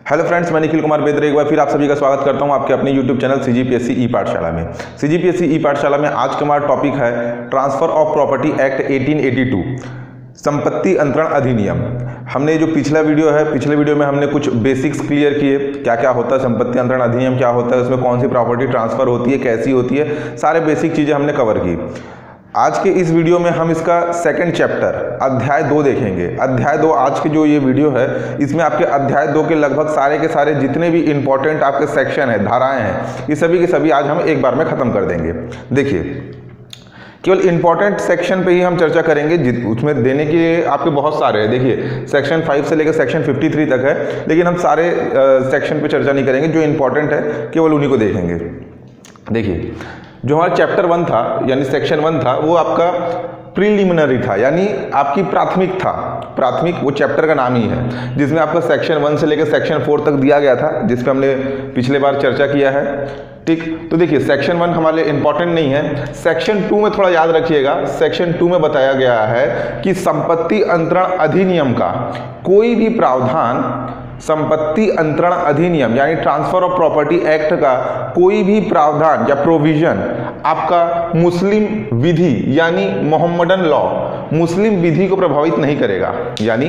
Hello friends, मैं निखिल कुमार बेदरे एक बार फिर आप सभी का स्वागत करता हूं आपके अपने यूट्यूब चैनल सीजीपीएससी ई पाठशाला में। सीजीपीएससी ई पाठशाला में आज का हमारा टॉपिक है ट्रांसफर ऑफ प्रॉपर्टी एक्ट 1882, संपत्ति अंतरण अधिनियम। हमने जो पिछला वीडियो है, पिछले वीडियो में हमने कुछ बेसिक्स क्लियर किए, क्या क्या होता है संपत्ति अंतरण अधिनियम, क्या होता है, उसमें कौन सी प्रॉपर्टी ट्रांसफर होती है, कैसी होती है, सारे बेसिक चीज़ें हमने कवर की। आज के इस वीडियो में हम इसका सेकंड चैप्टर अध्याय 2 देखेंगे। अध्याय 2 आज के जो ये वीडियो है, इसमें आपके अध्याय 2 के लगभग सारे के सारे जितने भी इंपॉर्टेंट आपके सेक्शन है, धाराएं हैं, ये सभी के सभी आज हम एक बार में ख़त्म कर देंगे। देखिए, केवल इंपॉर्टेंट सेक्शन पे ही हम चर्चा करेंगे, उसमें देने के लिए आपके बहुत सारे हैं। देखिए, सेक्शन 5 से लेकर सेक्शन 53 तक है, लेकिन हम सारे सेक्शन पे चर्चा नहीं करेंगे। जो इंपॉर्टेंट है केवल उन्हीं को देखेंगे। देखिए, जो हमारा चैप्टर 1 था यानी सेक्शन 1 था, वो आपका प्रीलिमिनरी था, यानी आपकी प्राथमिक था। प्राथमिक वो चैप्टर का नाम ही है, जिसमें आपका सेक्शन 1 से लेकर सेक्शन 4 तक दिया गया था, जिस पे हमने पिछले बार चर्चा किया है। ठीक, तो देखिए सेक्शन 1 हमारे लिए इंपॉर्टेंट नहीं है। सेक्शन 2 में थोड़ा याद रखिएगा, सेक्शन 2 में बताया गया है कि संपत्ति अंतरण अधिनियम का कोई भी प्रावधान, संपत्ति अंतरण अधिनियम यानी ट्रांसफर ऑफ प्रॉपर्टी एक्ट का कोई भी प्रावधान या प्रोविजन आपका मुस्लिम विधि यानी मोहम्मदन लॉ, मुस्लिम विधि को प्रभावित नहीं करेगा। यानी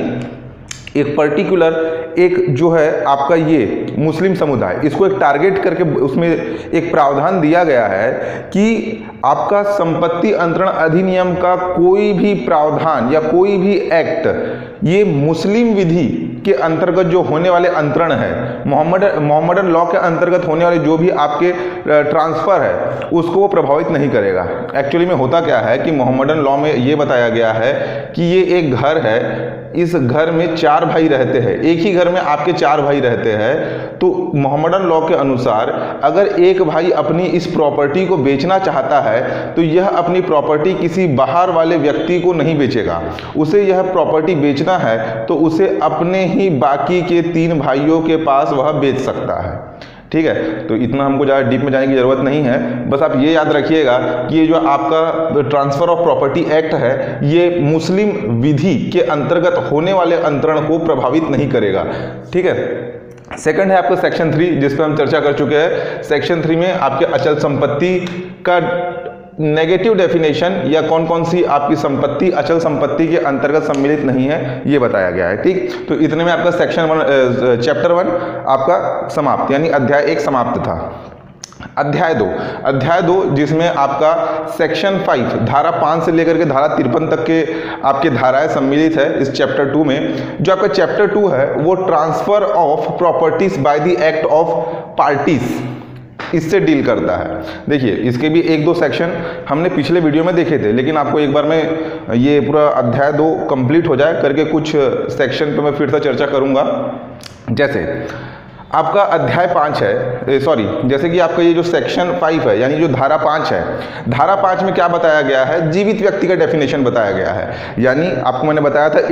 एक पर्टिकुलर एक जो है आपका ये मुस्लिम समुदाय, इसको एक टारगेट करके उसमें एक प्रावधान दिया गया है कि आपका संपत्ति अंतरण अधिनियम का कोई भी प्रावधान या कोई भी एक्ट ये मुस्लिम विधि के अंतर्गत जो होने वाले अंतरण है, मोहम्मदन लॉ के अंतर्गत होने वाले जो भी आपके ट्रांसफर है, उसको वो प्रभावित नहीं करेगा। एक्चुअली में होता क्या है कि मोहम्मदन लॉ में ये बताया गया है कि ये एक घर है, इस घर में 4 भाई रहते हैं, एक ही घर में आपके 4 भाई रहते हैं। तो मोहम्मदन लॉ के अनुसार अगर एक भाई अपनी इस प्रॉपर्टी को बेचना चाहता है तो यह अपनी प्रॉपर्टी किसी बाहर वाले व्यक्ति को नहीं बेचेगा। उसे यह प्रॉपर्टी बेचना है तो उसे अपने ही बाकी के 3 भाइयों के पास वह बेच सकता है। ठीक है, तो इतना हमको ज़्यादा डीप में जाने की ज़रूरत नहीं है। बस आप ये याद रखिएगा कि ये जो आपका ट्रांसफ़र ऑफ प्रॉपर्टी एक्ट है, ये मुस्लिम विधि के अंतर्गत होने वाले अंतरण को प्रभावित नहीं करेगा। ठीक है, सेकंड है आपका सेक्शन 3, जिस पर हम चर्चा कर चुके हैं। सेक्शन 3 में आपके अचल संपत्ति का नेगेटिव डेफिनेशन या कौन कौन सी आपकी संपत्ति अचल संपत्ति के अंतर्गत सम्मिलित नहीं है, ये बताया गया है। ठीक, तो इतने में आपका सेक्शन 1 चैप्टर 1 आपका समाप्त, यानी अध्याय 1 समाप्त था। अध्याय 2 जिसमें आपका सेक्शन 5 धारा 5 से लेकर के धारा 53 तक के आपके धाराएं सम्मिलित है इस चैप्टर 2 में। जो आपका चैप्टर 2 है वो transfer of properties by the act of parties, इससे डील करता है। देखिए, इसके भी 1-2 सेक्शन हमने पिछले वीडियो में देखे थे, लेकिन आपको एक बार में ये पूरा अध्याय 2 कंप्लीट हो जाए करके कुछ सेक्शन पे मैं फिर से चर्चा करूंगा। जैसे आपका अध्याय 5 है, सॉरी, जैसे कि आपका ये जो सेक्शन 5 है यानी जो धारा 5 है, धारा 5 में क्या बताया गया है, जीवित व्यक्ति का डेफिनेशन बताया गया है। यानी आपको मैंने बताया था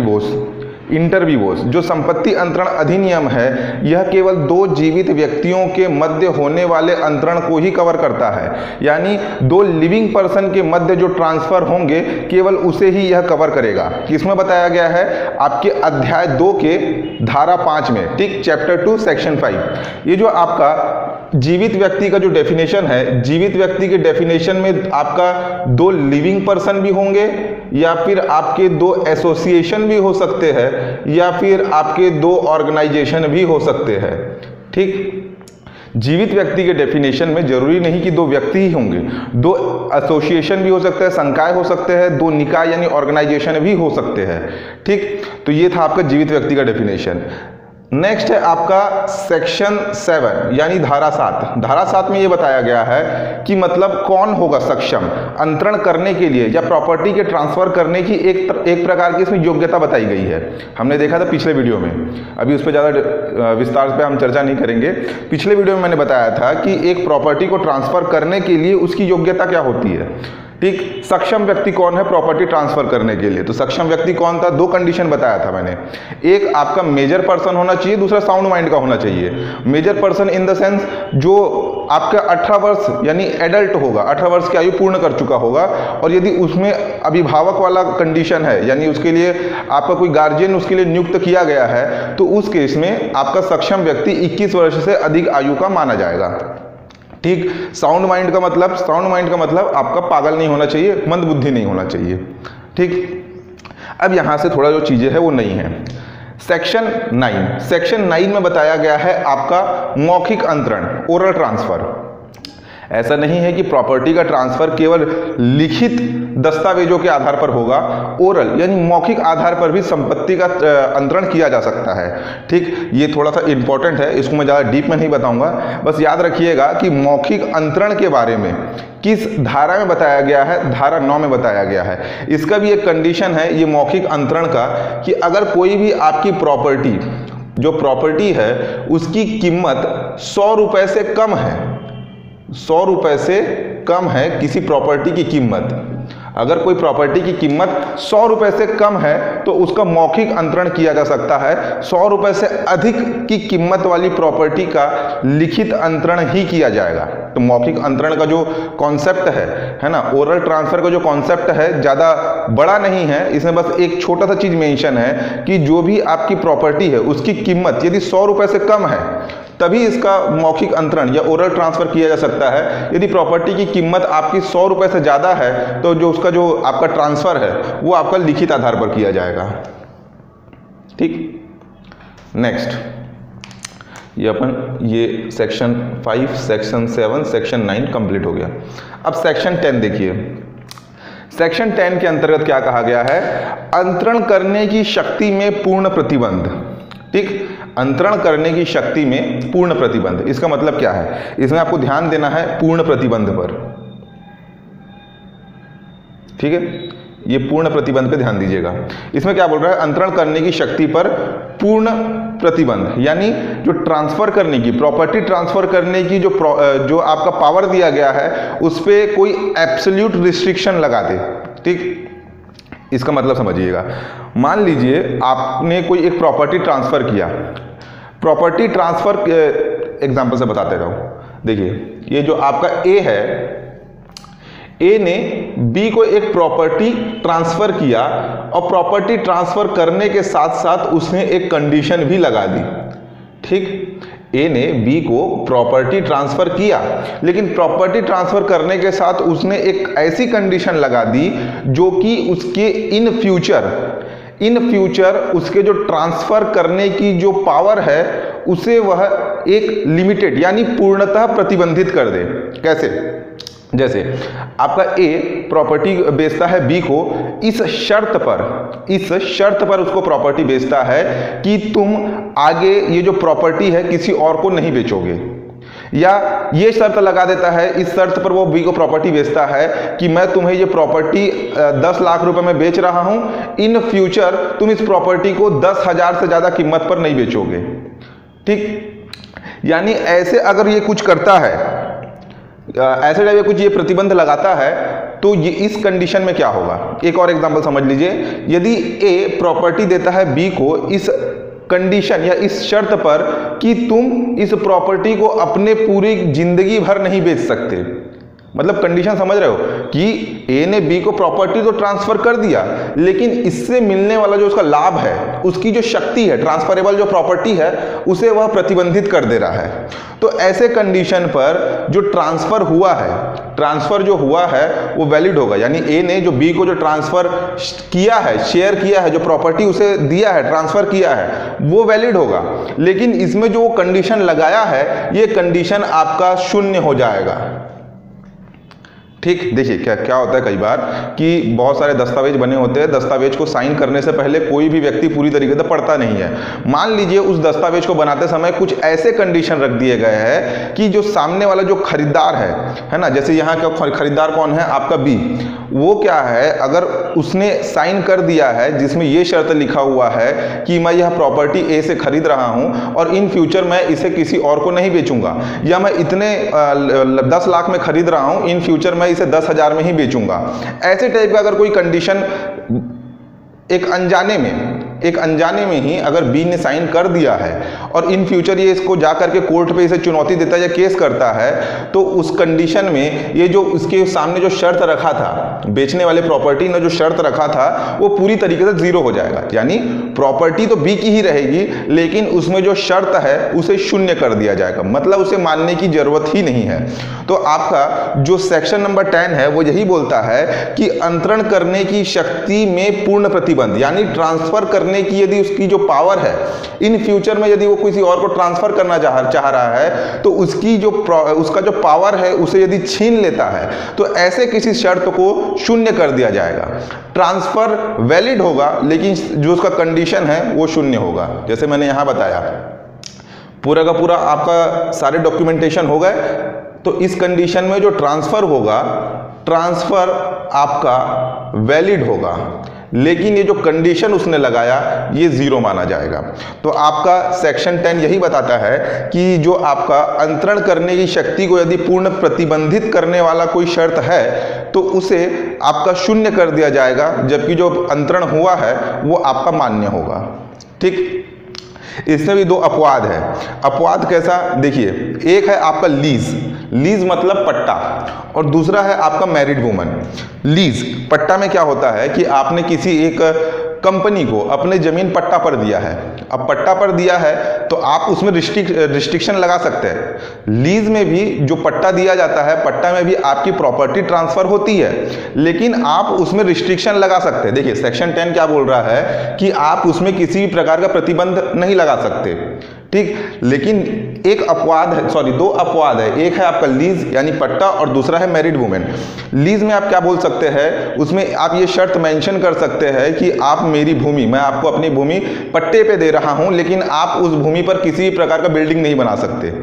इंटरविवोस जो संपत्ति अंतरण अधिनियम है, यह केवल 2 जीवित व्यक्तियों के मध्य होने वाले अंतरण को ही कवर करता है। यानी 2 लिविंग पर्सन के मध्य जो ट्रांसफर होंगे केवल उसे ही यह कवर करेगा। किसमें बताया गया है, आपके अध्याय 2 के धारा 5 में। ठीक, चैप्टर 2 सेक्शन 5। ये जो आपका जीवित व्यक्ति का जो डेफिनेशन है, जीवित व्यक्ति के डेफिनेशन में आपका 2 लिविंग पर्सन भी होंगे, या फिर आपके 2 एसोसिएशन भी हो सकते हैं, या फिर आपके 2 ऑर्गेनाइजेशन भी हो सकते हैं। ठीक, जीवित व्यक्ति के डेफिनेशन में जरूरी नहीं कि 2 व्यक्ति ही होंगे, 2 एसोसिएशन भी हो सकते हैं, संकाय हो सकते हैं, 2 निकाय यानी ऑर्गेनाइजेशन भी हो सकते हैं। ठीक, तो ये था आपका जीवित व्यक्ति का डेफिनेशन। नेक्स्ट है आपका सेक्शन 7 यानी धारा 7। धारा 7 में ये बताया गया है कि मतलब कौन होगा सक्षम अंतरण करने के लिए या प्रॉपर्टी के ट्रांसफर करने की एक प्रकार की इसमें योग्यता बताई गई है। हमने देखा था पिछले वीडियो में, अभी उस पर ज़्यादा विस्तार पे हम चर्चा नहीं करेंगे। पिछले वीडियो में मैंने बताया था कि एक प्रॉपर्टी को ट्रांसफर करने के लिए उसकी योग्यता क्या होती है। ठीक। सक्षम व्यक्ति कौन है प्रॉपर्टी ट्रांसफर करने के लिए? तो सक्षम व्यक्ति कौन था? दो कंडीशन बताया था मैंने, एक आपका मेजर पर्सन होना चाहिए, दूसरा साउंड माइंड का होना चाहिए। Major person in the sense जो आपका 18 वर्ष यानी एडल्ट होगा, 18 वर्ष की आयु पूर्ण कर चुका होगा, और यदि उसमें अभिभावक वाला कंडीशन है यानी उसके लिए आपका कोई गार्जियन उसके लिए नियुक्त किया गया है, तो उस केस में आपका सक्षम व्यक्ति 21 वर्ष से अधिक आयु का माना जाएगा। ठीक। साउंड माइंड का मतलब आपका पागल नहीं होना चाहिए, मंद बुद्धि नहीं होना चाहिए। ठीक। अब यहां से थोड़ा जो चीजें है वो नहीं है। सेक्शन 9 में बताया गया है आपका मौखिक अंतरण, ओरल ट्रांसफर। ऐसा नहीं है कि प्रॉपर्टी का ट्रांसफर केवल लिखित दस्तावेजों के आधार पर होगा, ओरल यानी मौखिक आधार पर भी संपत्ति का अंतरण किया जा सकता है। ठीक। ये थोड़ा सा इंपॉर्टेंट है, इसको मैं ज़्यादा डीप में नहीं बताऊंगा, बस याद रखिएगा कि मौखिक अंतरण के बारे में किस धारा में बताया गया है? धारा 9 में बताया गया है। इसका भी एक कंडीशन है ये मौखिक अंतरण का, कि अगर कोई भी आपकी प्रॉपर्टी जो प्रॉपर्टी है उसकी कीमत 100 रुपए से कम है, 100 रुपए से कम है किसी प्रॉपर्टी की कीमत, अगर कोई प्रॉपर्टी की कीमत 100 रुपए से कम है तो उसका मौखिक अंतरण किया जा सकता है। 100 रुपए से अधिक की कीमत वाली प्रॉपर्टी का लिखित अंतरण ही किया जाएगा। तो मौखिक अंतरण का जो कॉन्सेप्ट है ना, ओरल ट्रांसफर का जो कॉन्सेप्ट है ज़्यादा बड़ा नहीं है, इसमें बस एक छोटा सा चीज मेंशन है कि जो भी आपकी प्रॉपर्टी है उसकी कीमत यदि 100 रुपए से कम है तभी इसका मौखिक अंतरण या ओरल ट्रांसफर किया जा सकता है। यदि प्रॉपर्टी की कीमत आपकी 100 रुपए से ज़्यादा है तो जो उसका जो आपका ट्रांसफर है वो आपका लिखित आधार पर किया जाएगा। ठीक। नेक्स्ट ये सेक्शन 5, सेक्शन 7, सेक्शन 9 कंप्लीट हो गया। अब सेक्शन 10 देखिए। सेक्शन 10 के अंतर्गत क्या कहा गया है? अंतरण करने की शक्ति में पूर्ण प्रतिबंध। ठीक। अंतरण करने की शक्ति में पूर्ण प्रतिबंध, इसका मतलब क्या है? इसमें आपको ध्यान देना है पूर्ण प्रतिबंध पर। ठीक है, ये पूर्ण प्रतिबंध पे ध्यान दीजिएगा। इसमें क्या बोल रहा है? अंतरण करने की शक्ति पर पूर्ण प्रतिबंध, यानी जो ट्रांसफर करने की, प्रॉपर्टी ट्रांसफर करने की जो आपका पावर दिया गया है उस पर कोई एब्सोल्यूट रिस्ट्रिक्शन लगा दे। ठीक। इसका मतलब समझिएगा, मान लीजिए आपने कोई एक प्रॉपर्टी ट्रांसफर किया, प्रॉपर्टी ट्रांसफर एग्जांपल से बताते रहूं। देखिए ये जो आपका ए है, ए ने बी को एक प्रॉपर्टी ट्रांसफर किया और प्रॉपर्टी ट्रांसफर करने के साथ साथ उसने एक कंडीशन भी लगा दी। ठीक। ए ने बी को प्रॉपर्टी ट्रांसफर किया, लेकिन प्रॉपर्टी ट्रांसफर करने के साथ उसने एक ऐसी कंडीशन लगा दी जो कि उसके इन फ्यूचर उसके जो ट्रांसफर करने की जो पावर है उसे वह एक लिमिटेड यानी पूर्णतः प्रतिबंधित कर दे। कैसे? जैसे आपका ए प्रॉपर्टी बेचता है बी को, इस शर्त पर उसको प्रॉपर्टी बेचता है कि तुम आगे ये जो प्रॉपर्टी है किसी और को नहीं बेचोगे, या ये शर्त लगा देता है, इस शर्त पर वो बी को प्रॉपर्टी बेचता है कि मैं तुम्हें ये प्रॉपर्टी 10 लाख रुपए में बेच रहा हूं, इन फ्यूचर तुम इस प्रॉपर्टी को 10,000 से ज्यादा कीमत पर नहीं बेचोगे। ठीक। यानी ऐसे अगर ये कुछ करता है, ऐसे जब ये कुछ ये प्रतिबंध लगाता है तो ये इस कंडीशन में क्या होगा? एक और एग्जांपल समझ लीजिए। यदि ए प्रॉपर्टी देता है बी को इस कंडीशन या इस शर्त पर कि तुम इस प्रॉपर्टी को अपने पूरी जिंदगी भर नहीं बेच सकते, मतलब कंडीशन समझ रहे हो कि ए ने बी को प्रॉपर्टी तो ट्रांसफर कर दिया, लेकिन इससे मिलने वाला जो उसका लाभ है, उसकी जो शक्ति है, ट्रांसफरेबल जो प्रॉपर्टी है, उसे वह प्रतिबंधित कर दे रहा है। तो ऐसे कंडीशन पर जो ट्रांसफर जो हुआ है वो वैलिड होगा। यानी ए ने जो बी को जो ट्रांसफर किया है, शेयर किया है, जो प्रॉपर्टी उसे दिया है, ट्रांसफर किया है, वो वैलिड होगा। लेकिन इसमें जो कंडीशन लगाया है, ये कंडीशन आपका शून्य हो जाएगा। ठीक। देखिए क्या होता है कई बार कि बहुत सारे दस्तावेज बने होते हैं, दस्तावेज को साइन करने से पहले कोई भी व्यक्ति पूरी तरीके से पढ़ता नहीं है। मान लीजिए उस दस्तावेज को बनाते समय कुछ ऐसे कंडीशन रख दिए गए हैं कि जो सामने वाला जो खरीदार है ना, जैसे यहाँ का खरीदार कौन है? आपका बी। वो क्या है, अगर उसने साइन कर दिया है जिसमें ये शर्त लिखा हुआ है कि मैं यह प्रॉपर्टी ए से खरीद रहा हूँ और इन फ्यूचर मैं इसे किसी और को नहीं बेचूंगा, या मैं इतने 10 लाख में खरीद रहा हूँ, इन फ्यूचर मैं इसे 10,000 में ही बेचूंगा। ऐसे टाइप का अगर कोई कंडीशन एक अनजाने में ही अगर बी ने साइन कर दिया है और इन फ्यूचर ये इसको जा करके कोर्ट पे इसे चुनौती देता है या केस करता है, तो उस कंडीशन में ये जो उसके सामने जो शर्त रखा था, बेचने वाले प्रॉपर्टी ने जो शर्त रखा था, वो पूरी तरीके से जीरो हो जाएगा। यानी प्रॉपर्टी तो बी की ही रहेगी, लेकिन उसमें जो शर्त है उसे शून्य कर दिया जाएगा, मतलब उसे मानने की जरूरत ही नहीं है। तो आपका जो सेक्शन नंबर 10 है वो यही बोलता है कि अंतरण करने की शक्ति में पूर्ण प्रतिबंध, यानी ट्रांसफर करने की यदि उसकी जो पावर है, इन फ्यूचर में यदि वो किसी और को ट्रांसफर करना चाह रहा है, तो उसका जो पावर है उसे यदि छीन लेता है, तो ऐसे किसी शर्त को शून्य कर दिया जाएगा। ट्रांसफर वैलिड होगा, लेकिन जो उसका कंडीशन है वो शून्य होगा। जैसे मैंने यहां बताया, पूरा का पूरा आपका सारे डॉक्यूमेंटेशन हो गए, तो इस कंडीशन में जो ट्रांसफर होगा, ट्रांसफर आपका वैलिड होगा, लेकिन ये जो कंडीशन उसने लगाया ये जीरो माना जाएगा। तो आपका सेक्शन 10 यही बताता है कि जो आपका अंतरण करने की शक्ति को यदि पूर्ण प्रतिबंधित करने वाला कोई शर्त है, तो उसे आपका शून्य कर दिया जाएगा, जबकि जो अंतरण हुआ है वो आपका मान्य होगा। ठीक, इसमें भी दो अपवाद है। अपवाद कैसा, देखिए, एक है आपका लीज मतलब पट्टा, और दूसरा है आपका मैरिड वुमन। लीज पट्टा में क्या होता है कि आपने किसी एक कंपनी को अपने जमीन पट्टा पर दिया है। अब पट्टा पर दिया है तो आप उसमें रिस्ट्रिक्शन लगा सकते हैं। लीज में भी जो पट्टा दिया जाता है, पट्टा में भी आपकी प्रॉपर्टी ट्रांसफर होती है, लेकिन आप उसमें रिस्ट्रिक्शन लगा सकते हैं। देखिए सेक्शन 10 क्या बोल रहा है कि आप उसमें किसी भी प्रकार का प्रतिबंध नहीं लगा सकते। ठीक, लेकिन एक अपवाद है, सॉरी दो अपवाद है। एक है आपका लीज यानी पट्टा, और दूसरा है मैरिड वुमेन। लीज में आप क्या बोल सकते हैं, उसमें आप ये शर्त मेंशन कर सकते हैं कि आप मेरी भूमि, मैं आपको अपनी भूमि पट्टे पे दे रहा हूं, लेकिन आप उस भूमि पर किसी भी प्रकार का बिल्डिंग नहीं बना सकते।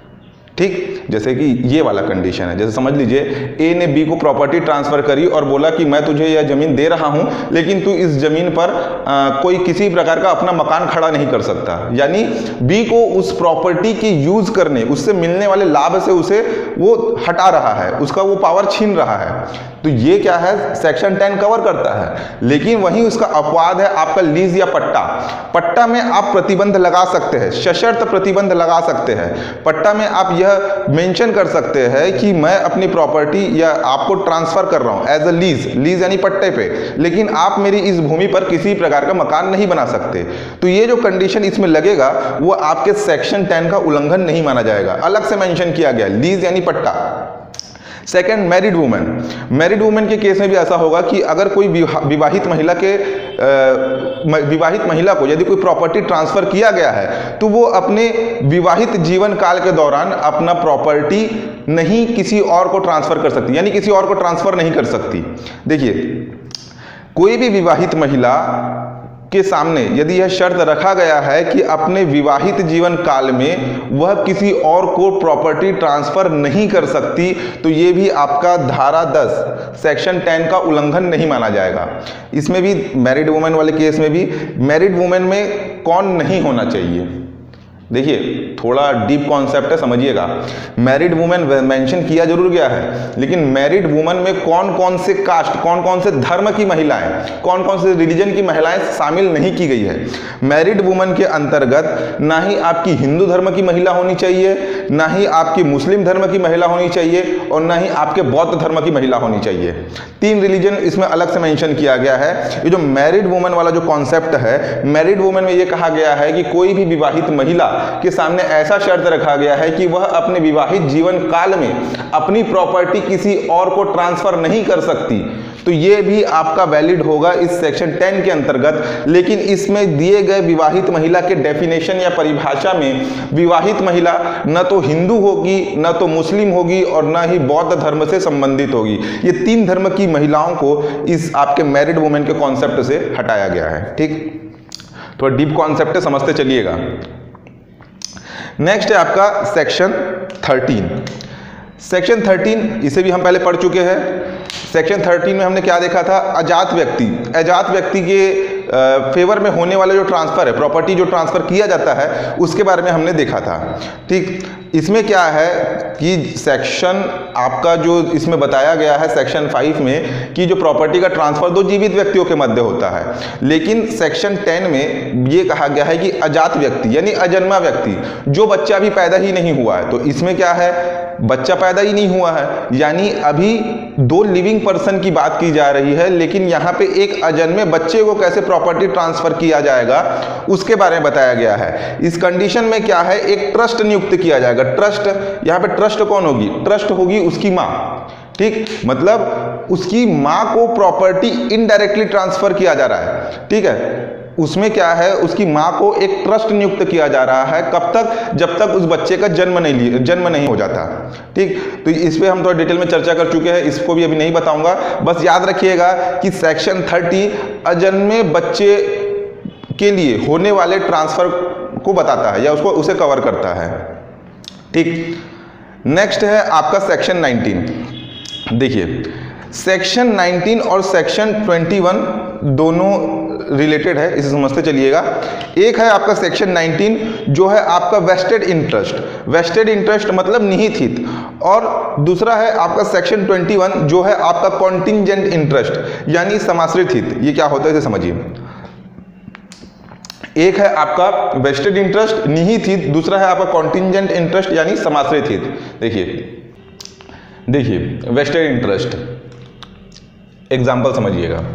ठीक, जैसे कि ये वाला कंडीशन है। जैसे समझ लीजिए ए ने बी को प्रॉपर्टी ट्रांसफर करी और बोला कि मैं तुझे यह जमीन दे रहा हूं, लेकिन तू इस जमीन पर कोई किसी प्रकार का अपना मकान खड़ा नहीं कर सकता। यानी बी को उस प्रॉपर्टी की यूज करने, उससे मिलने वाले लाभ से उसे वो हटा रहा है, उसका वो पावर छीन रहा है। तो ये क्या है, सेक्शन 10 कवर करता है। लेकिन वहीं उसका अपवाद है आपका लीज या पट्टा। पट्टा में आप प्रतिबंध लगा सकते हैं, सशर्त प्रतिबंध लगा सकते हैं। पट्टा में आप यह मेंशन कर सकते हैं कि मैं अपनी प्रॉपर्टी या आपको ट्रांसफर कर रहा हूं एज अ लीज यानी पट्टे पे, लेकिन आप मेरी इस भूमि पर किसी प्रकार का मकान नहीं बना सकते। तो ये जो कंडीशन इसमें लगेगा वो आपके सेक्शन 10 का उल्लंघन नहीं माना जाएगा। अलग से मेंशन किया गया, लीज यानी पट्टा। Second, married women. Married women के केस में भी ऐसा होगा कि अगर कोई विवाहित महिला को यदि कोई प्रॉपर्टी ट्रांसफर किया गया है, तो वो अपने विवाहित जीवन काल के दौरान अपना प्रॉपर्टी नहीं किसी और को ट्रांसफर कर सकती, यानी किसी और को ट्रांसफर नहीं कर सकती। देखिए, कोई भी विवाहित महिला के सामने यदि यह शर्त रखा गया है कि अपने विवाहित जीवन काल में वह किसी और को प्रॉपर्टी ट्रांसफर नहीं कर सकती, तो ये भी आपका धारा 10 सेक्शन 10 का उल्लंघन नहीं माना जाएगा। इसमें भी मैरिड वुमेन वाले केस में भी, मैरिड वुमेन में कौन नहीं होना चाहिए, देखिए थोड़ा डीप कॉन्सेप्ट है, समझिएगा। मैरिड वुमेन मेंशन किया जरूर गया है, लेकिन मैरिड वुमेन में कौन कौन से कास्ट, कौन कौन से धर्म की महिलाएं, कौन कौन से रिलीजन की महिलाएं शामिल नहीं की गई है। मैरिड वुमेन के अंतर्गत ना ही आपकी हिंदू धर्म की महिला होनी चाहिए, ना ही आपकी मुस्लिम धर्म की महिला होनी चाहिए, और ना ही आपके बौद्ध धर्म की महिला होनी चाहिए। 3 रिलीजन इसमें अलग से मेंशन किया गया है। ये जो मैरिड वुमेन वाला जो कॉन्सेप्ट है, मैरिड वुमेन में ये कहा गया है कि कोई भी विवाहित महिला के सामने ऐसा शर्त रखा गया है कि वह अपने विवाहित जीवन काल में अपनी प्रॉपर्टी किसी और को ट्रांसफर नहीं कर सकती, तो ये भी आपका वैलिड होगा इस सेक्शन 10 के अंतर्गत। लेकिन इसमें दिए गए विवाहित महिला के डेफिनेशन या परिभाषा में विवाहित महिला न तो हिंदू होगी, न तो मुस्लिम होगी, और न ही बौद्ध धर्म से संबंधित होगी। ये 3 धर्म की महिलाओं को इस आपके मैरिड वुमेन के कॉन्सेप्ट से हटाया गया है। ठीक, थोड़ा डीप कॉन्सेप्ट है, समझते चलिएगा। नेक्स्ट है आपका सेक्शन 13। सेक्शन 13 इसे भी हम पहले पढ़ चुके हैं। सेक्शन 13 में हमने क्या देखा था, अजात व्यक्ति के फेवर में होने वाला जो ट्रांसफर है, प्रॉपर्टी जो ट्रांसफर किया जाता है, उसके बारे में हमने देखा था। ठीक, इसमें क्या है कि सेक्शन आपका जो इसमें बताया गया है सेक्शन 5 में कि जो प्रॉपर्टी का ट्रांसफर दो जीवित व्यक्तियों के मध्य होता है, लेकिन सेक्शन 10 में ये कहा गया है कि अजात व्यक्ति यानी अजन्मा व्यक्ति, जो बच्चा अभी पैदा ही नहीं हुआ है। तो इसमें क्या है, बच्चा पैदा ही नहीं हुआ है, यानी अभी दो लिविंग पर्सन की बात की जा रही है, लेकिन यहाँ पे एक अजन्मे बच्चे को कैसे प्रॉपर्टी ट्रांसफर किया जाएगा उसके बारे में बताया गया है। इस कंडीशन में क्या है, एक ट्रस्ट नियुक्त किया जाएगा। ट्रस्ट, यहाँ पे ट्रस्ट कौन होगी, ट्रस्ट होगी उसकी माँ, ठीक, मतलब उसकी माँ को प्रॉपर्टी इनडायरेक्टली ट्रांसफर किया जा रहा है, ठीक है। उसमें क्या है, उसकी माँ को एक ट्रस्ट नियुक्त किया जा रहा है, कब तक, जब तक उस बच्चे का जन्म नहीं हो जाता, ठीक। तो इस पे हम थोड़ा डिटेल में चर्चा कर चुके हैं, इसको भी अभी नहीं बताऊंगा। बस याद रखिएगा कि सेक्शन 30 अजन्मे बच्चे के लिए होने वाले ट्रांसफर को बताता है या उसे कवर करता है, ठीक। नेक्स्ट है आपका सेक्शन 19। देखिए सेक्शन 19 और सेक्शन 21 दोनों रिलेटेड है, इसे समझते चलिएगा। एक है आपका सेक्शन 19 जो है आपका वेस्टेड इंटरेस्ट, वेस्टेड इंटरेस्ट मतलब निहित हित, और दूसरा है आपका सेक्शन 21 जो है आपका कॉन्टिंजेंट इंटरेस्ट यानी समाश्रित हित। ये क्या होता है इसे समझिए। एक है आपका वेस्टेड इंटरेस्ट निहित हित, दूसरा है आपका कॉन्टिंजेंट इंटरेस्ट यानी समाश्रित हित। देखिए वेस्टेड इंटरेस्ट एग्जांपल समझिएगा।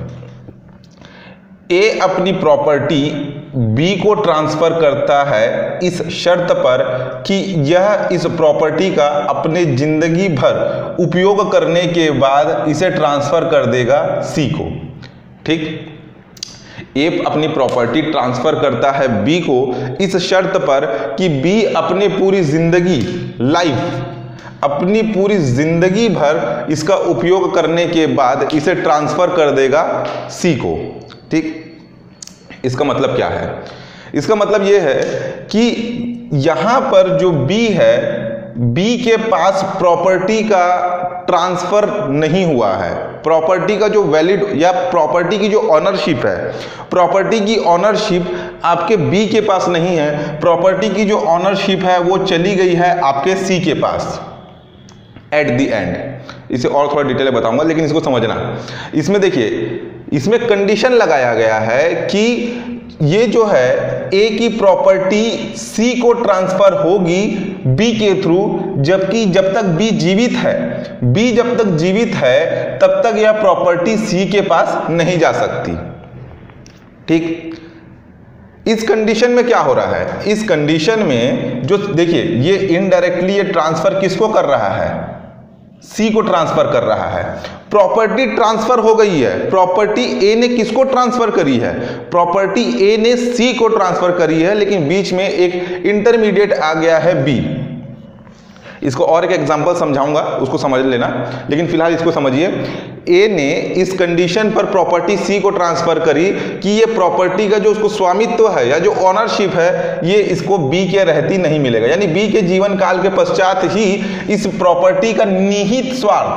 ए अपनी प्रॉपर्टी बी को ट्रांसफर करता है इस शर्त पर कि यह इस प्रॉपर्टी का अपने जिंदगी भर उपयोग करने के बाद इसे ट्रांसफर कर देगा सी को, ठीक। ए अपनी प्रॉपर्टी ट्रांसफर करता है बी को इस शर्त पर कि बी अपने पूरी जिंदगी अपनी पूरी जिंदगी भर इसका उपयोग करने के बाद इसे ट्रांसफर कर देगा सी को, ठीक। इसका मतलब क्या है, इसका मतलब यह है कि यहां पर जो बी है, बी के पास प्रॉपर्टी का ट्रांसफर नहीं हुआ है। प्रॉपर्टी का जो वैलिड या प्रॉपर्टी की जो ऑनरशिप है, प्रॉपर्टी की ऑनरशिप आपके बी के पास नहीं है। प्रॉपर्टी की जो ऑनरशिप है वो चली गई है आपके सी के पास एट द एंड। इसे और थोड़ा डिटेल में बताऊंगा, लेकिन इसको समझना। इसमें देखिए, इसमें कंडीशन लगाया गया है कि ये जो है ए की प्रॉपर्टी सी को ट्रांसफर होगी बी के थ्रू, जबकि जब तक बी जीवित है, बी जब तक जीवित है तब तक यह प्रॉपर्टी सी के पास नहीं जा सकती, ठीक। इस कंडीशन में क्या हो रहा है, इस कंडीशन में जो देखिए ये इनडायरेक्टली ये ट्रांसफर किसको कर रहा है, सी को ट्रांसफर कर रहा है। प्रॉपर्टी ट्रांसफर हो गई है, प्रॉपर्टी ए ने किसको ट्रांसफर करी है, प्रॉपर्टी ए ने सी को ट्रांसफर करी है, लेकिन बीच में एक इंटरमीडिएट आ गया है बी। इसको और एक एग्जांपल समझाऊंगा, उसको समझ लेना, लेकिन फिलहाल इसको समझिए। ए ने इस कंडीशन पर प्रॉपर्टी सी को ट्रांसफर करी कि ये प्रॉपर्टी का जो उसको स्वामित्व है या जो ऑनरशिप है ये इसको बी के रहती नहीं मिलेगा, यानी बी के जीवन काल के पश्चात ही इस प्रॉपर्टी का निहित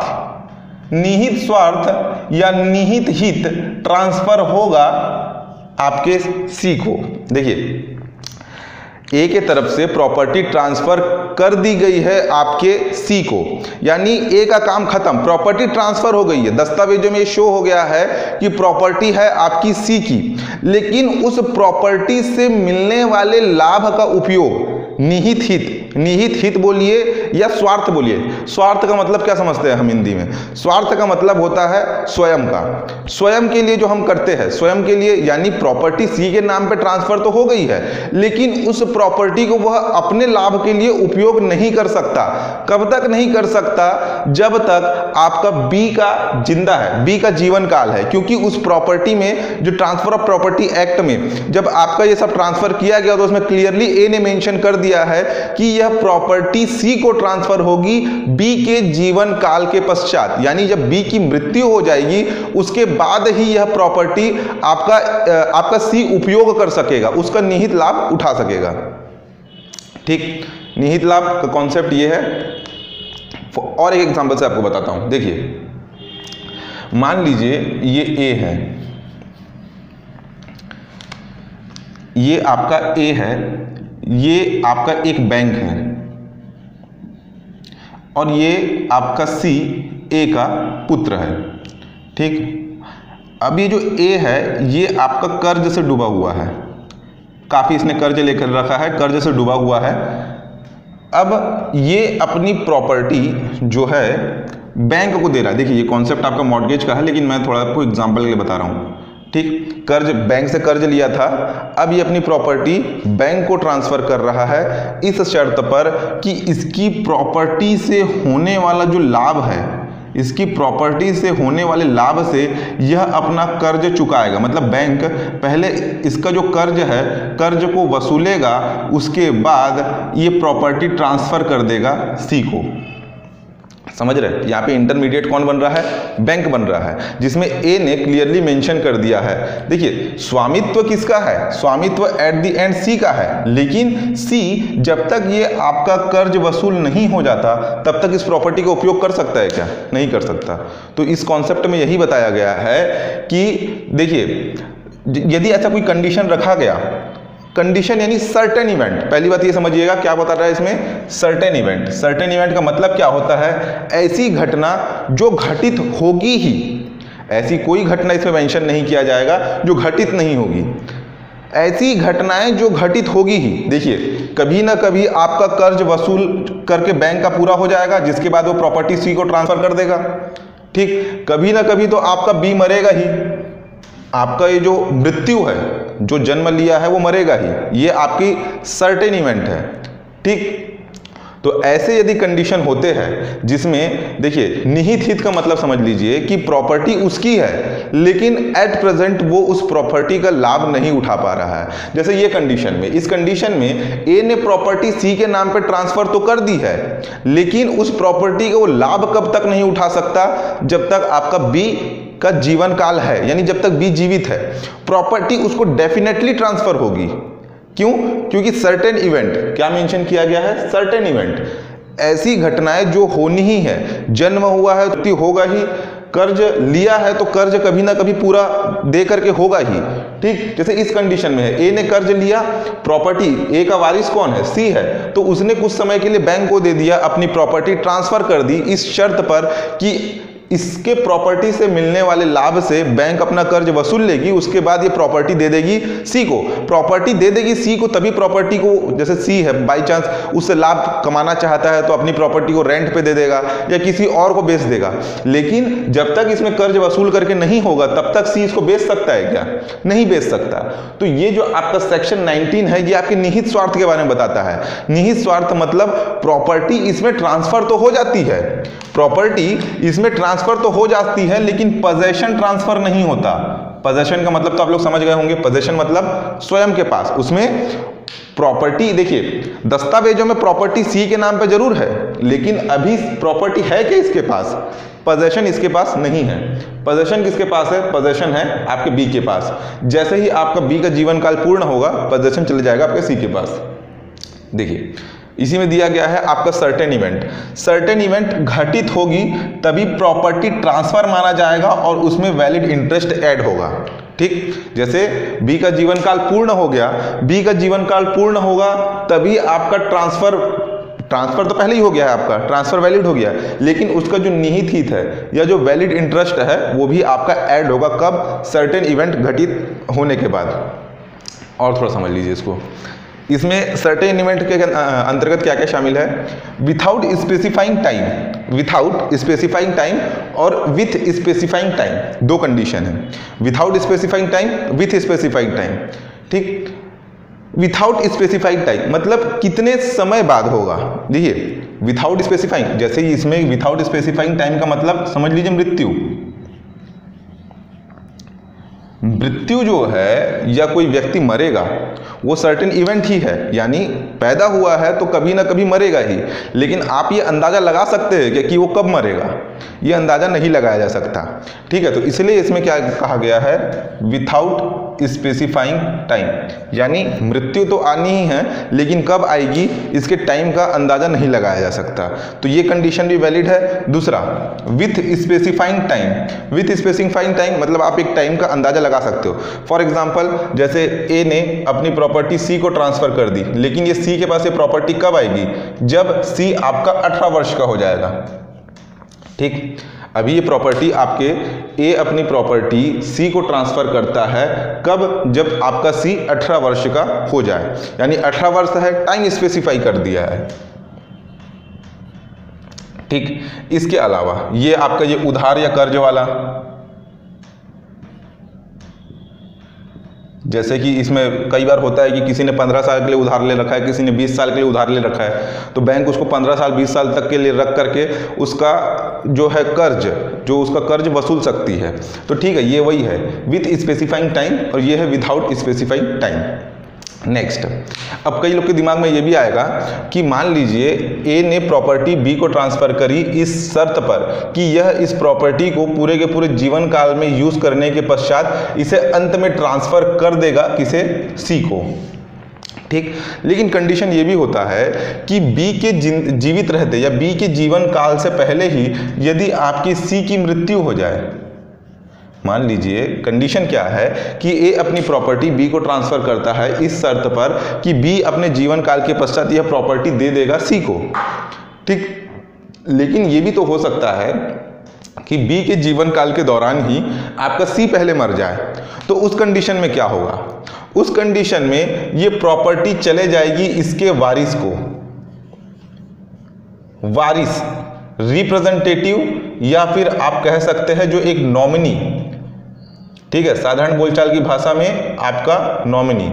स्वार्थ या निहित हित ट्रांसफर होगा आपके सी को। देखिए ए के तरफ से प्रॉपर्टी ट्रांसफर कर दी गई है आपके सी को, यानी ए का काम खत्म, प्रॉपर्टी ट्रांसफर हो गई है। दस्तावेजों में शो हो गया है कि प्रॉपर्टी है आपकी सी की, लेकिन उस प्रॉपर्टी से मिलने वाले लाभ का उपयोग निहित हित बोलिए या स्वार्थ बोलिए। स्वार्थ का मतलब क्या समझते हैं हम हिंदी में, स्वार्थ का मतलब होता है स्वयं का, स्वयं के लिए जो हम करते हैं, स्वयं के लिए, यानी प्रॉपर्टी सी के नाम पे ट्रांसफर तो हो गई है, लेकिन उस प्रॉपर्टी को वह अपने लाभ के लिए उपयोग नहीं कर सकता। कब तक नहीं कर सकता, जब तक आपका बी का जिंदा है, बी का जीवन काल है, क्योंकि उस प्रॉपर्टी में जो ट्रांसफर ऑफ प्रॉपर्टी एक्ट में जब आपका ये सब ट्रांसफर किया गया तो उसमें क्लियरली ए ने मेंशन कर दिया है कि यह प्रॉपर्टी सी को ट्रांसफर होगी बी के जीवन काल के पश्चात, यानी जब बी की मृत्यु हो जाएगी उसके बाद ही यह प्रॉपर्टी आपका सी उपयोग कर सकेगा, उसका निहित लाभ उठा सकेगा, ठीक। निहित लाभ का कॉन्सेप्ट ये है। और एक एग्जांपल से आपको बताता हूं। देखिए मान लीजिए ये ए है, ये आपका ए है, ये आपका एक बैंक है, और ये आपका सी ए का पुत्र है। ठीक, अब ये जो ए है ये आपका कर्ज से डूबा हुआ है, काफी इसने कर्ज लेकर रखा है, कर्ज से डूबा हुआ है। अब ये अपनी प्रॉपर्टी जो है बैंक को दे रहा है। देखिए ये कॉन्सेप्ट आपका मॉर्गेज का है, लेकिन मैं थोड़ा आपको एग्जांपल के लिए बता रहा हूँ। ठीक, कर्ज, बैंक से कर्ज लिया था, अब ये अपनी प्रॉपर्टी बैंक को ट्रांसफर कर रहा है इस शर्त पर कि इसकी प्रॉपर्टी से होने वाला जो लाभ है, इसकी प्रॉपर्टी से होने वाले लाभ से यह अपना कर्ज चुकाएगा। मतलब बैंक पहले इसका जो कर्ज है, कर्ज को वसूलेगा, उसके बाद ये प्रॉपर्टी ट्रांसफर कर देगा सी को। समझ रहे? यहाँ पे इंटरमीडिएट कौन बन रहा है? बैंक बन रहा है, जिसमें ए ने क्लियरली मेंशन कर दिया है। देखिए स्वामित्व किसका है? स्वामित्व एट द एंड सी का है, लेकिन सी जब तक ये आपका कर्ज वसूल नहीं हो जाता तब तक इस प्रॉपर्टी का उपयोग कर सकता है क्या? नहीं कर सकता। तो इस कॉन्सेप्ट में यही बताया गया है कि देखिए यदि ऐसा कोई कंडीशन रखा गया, कंडीशन यानी सर्टेन इवेंट, पहली बात ये समझिएगा क्या बता रहा है इसमें, सर्टेन इवेंट। सर्टेन इवेंट का मतलब क्या होता है? ऐसी घटना जो घटित होगी ही, ऐसी कोई घटना इसमें मेंशन नहीं किया जाएगा जो घटित नहीं होगी, ऐसी घटनाएं जो घटित होगी ही। देखिए कभी ना कभी आपका कर्ज वसूल करके बैंक का पूरा हो जाएगा, जिसके बाद वो प्रॉपर्टी सी को ट्रांसफर कर देगा। ठीक, कभी ना कभी तो आपका बी मरेगा ही, आपका ये जो मृत्यु है, जो जन्म लिया है वो मरेगा ही, ये आपकी सर्टेन इवेंट है। ठीक, तो ऐसे यदि कंडीशन होते हैं जिसमें देखिए निहित हित का मतलब समझ लीजिए कि प्रॉपर्टी उसकी है लेकिन एट प्रेजेंट वो उस प्रॉपर्टी का लाभ नहीं उठा पा रहा है। जैसे ये कंडीशन में, इस कंडीशन में ए ने प्रॉपर्टी सी के नाम पे ट्रांसफर तो कर दी है, लेकिन उस प्रॉपर्टी का वो लाभ कब तक नहीं उठा सकता? जब तक आपका बी का जीवन काल है, यानी जब तक बी जीवित है। प्रॉपर्टी उसको डेफिनेटली ट्रांसफर होगी। क्यों? क्योंकि सर्टेन इवेंट, क्या मेंशन किया गया है? सर्टेन इवेंट, ऐसी घटनाएं जो होनी ही है। जन्म हुआ है तो होगा ही, कर्ज लिया है तो कर्ज कभी ना कभी पूरा दे करके होगा ही। ठीक, जैसे इस कंडीशन में है, ए ने कर्ज लिया, प्रॉपर्टी, ए का वारिस कौन है? सी है, तो उसने कुछ समय के लिए बैंक को दे दिया, अपनी प्रॉपर्टी ट्रांसफर कर दी इस शर्त पर कि इसके प्रॉपर्टी से मिलने वाले लाभ से बैंक अपना कर्ज वसूल लेगी, उसके बाद ये प्रॉपर्टी दे देगी सी को। प्रॉपर्टी दे देगी सी को, तभी प्रॉपर्टी को, जैसे सी है बाई चांस उससे लाभ कमाना चाहता है तो अपनी प्रॉपर्टी को रेंट पे दे देगा या किसी और को बेच देगा। लेकिन जब तक इसमें कर्ज वसूल करके नहीं होगा तब तक सी इसको बेच सकता है क्या? नहीं बेच सकता। तो ये जो आपका सेक्शन 19 है ये आपके निहित स्वार्थ के बारे में बताता है। निहित स्वार्थ मतलब प्रॉपर्टी इसमें ट्रांसफर तो हो जाती है, प्रॉपर्टी इसमें ट्रांसफर तो हो जाती है, लेकिन पोजेशन ट्रांसफर नहीं होता। पोजेशन का मतलब तो आप लोग समझ गए होंगे, पोजेशन मतलब स्वयं के पास। उसमें प्रॉपर्टी, देखिए दस्तावेजों में प्रॉपर्टी सी के नाम पे जरूर है, लेकिन अभी प्रॉपर्टी है क्या इसके पास? पोजेशन इसके पास नहीं है। पोजेशन किसके पास है? पोजेशन है आपके बी के पास। जैसे ही आपका बी का जीवन काल पूर्ण होगा, पोजेशन चले जाएगा आपके सी के पास। देखिए इसी में दिया गया है आपका सर्टेन इवेंट। सर्टेन इवेंट घटित होगी तभी प्रॉपर्टी ट्रांसफर माना जाएगा और उसमें वैलिड इंटरेस्ट ऐड होगा। ठीक, जैसे बी का जीवन काल पूर्ण हो गया, बी का जीवन काल पूर्ण होगा तभी आपका ट्रांसफर तो पहले ही हो गया है, आपका ट्रांसफर वैलिड हो गया, लेकिन उसका जो निहित हित है या जो वैलिड इंटरेस्ट है वो भी आपका ऐड होगा। कब? सर्टेन इवेंट घटित होने के बाद। और थोड़ा समझ लीजिए इसको, इसमें सर्टेन इवेंट के अंतर्गत क्या क्या शामिल है? Without specifying time, without specifying time और विथ स्पेसिफाइंग टाइम, दो कंडीशन है। Without specifying time, with specifying time. ठीक, विथआउट स्पेसिफाइंग टाइम मतलब कितने समय बाद होगा। देखिए विथआउट स्पेसिफाइंग, जैसे ही इसमें विथआउट स्पेसिफाइंग टाइम का मतलब समझ लीजिए मृत्यु। मृत्यु जो है या कोई व्यक्ति मरेगा वो सर्टेन इवेंट ही है, यानी पैदा हुआ है तो कभी ना कभी मरेगा ही, लेकिन आप ये अंदाजा लगा सकते हैं कि वो कब मरेगा, ये अंदाजा नहीं लगाया जा सकता। ठीक है, तो इसलिए इसमें क्या कहा गया है? विथआउट स्पेसिफाइंग टाइम, यानी मृत्यु तो आनी ही है लेकिन कब आएगी इसके टाइम का अंदाजा नहीं लगाया जा सकता, तो ये कंडीशन भी वैलिड है। दूसरा, with specifying time. With specifying time मतलब आप एक टाइम का अंदाजा लगा सकते हो। फॉर एग्जांपल, जैसे ए ने अपनी प्रॉपर्टी सी को ट्रांसफर कर दी, लेकिन ये सी के पास ये प्रॉपर्टी कब आएगी, जब सी आपका 18 वर्ष का हो जाएगा। ठीक, अभी ये प्रॉपर्टी आपके ए अपनी प्रॉपर्टी सी को ट्रांसफर करता है कब, जब आपका सी 18 वर्ष का हो जाए, यानी 18 वर्ष है, टाइम स्पेसिफाई कर दिया है। ठीक, इसके अलावा ये आपका ये उधार या कर्ज वाला, जैसे कि इसमें कई बार होता है कि किसी ने 15 साल के लिए उधार ले रखा है, किसी ने 20 साल के लिए उधार ले रखा है, तो बैंक उसको 15 साल 20 साल तक के लिए रख करके उसका जो है कर्ज, जो उसका कर्ज वसूल सकती है। तो ठीक है, ये वही है विथ स्पेसिफाइंग टाइम और ये है विदाउट स्पेसिफाइंग टाइम। नेक्स्ट, अब कई लोग के दिमाग में ये भी आएगा कि मान लीजिए ए ने प्रॉपर्टी बी को ट्रांसफर करी इस शर्त पर कि यह इस प्रॉपर्टी को पूरे के पूरे जीवन काल में यूज करने के पश्चात इसे अंत में ट्रांसफर कर देगा किसे, सी को। ठीक, लेकिन कंडीशन ये भी होता है कि बी के जीवित रहते या बी के जीवन काल से पहले ही यदि आपकी सी की मृत्यु हो जाए, मान लीजिए कंडीशन क्या है कि ए अपनी प्रॉपर्टी बी को ट्रांसफर करता है इस शर्त पर कि बी अपने जीवन काल के पश्चात यह प्रॉपर्टी दे देगा सी को। ठीक, लेकिन ये भी तो हो सकता है कि बी के जीवन काल के दौरान ही आपका सी पहले मर जाए, तो उस कंडीशन में क्या होगा, उस कंडीशन में ये प्रॉपर्टी चले जाएगी इसके वारिस को। वारिस, रिप्रेजेंटेटिव या फिर आप कह सकते हैं जो एक नॉमिनी, ठीक है, साधारण बोलचाल की भाषा में आपका नॉमिनी।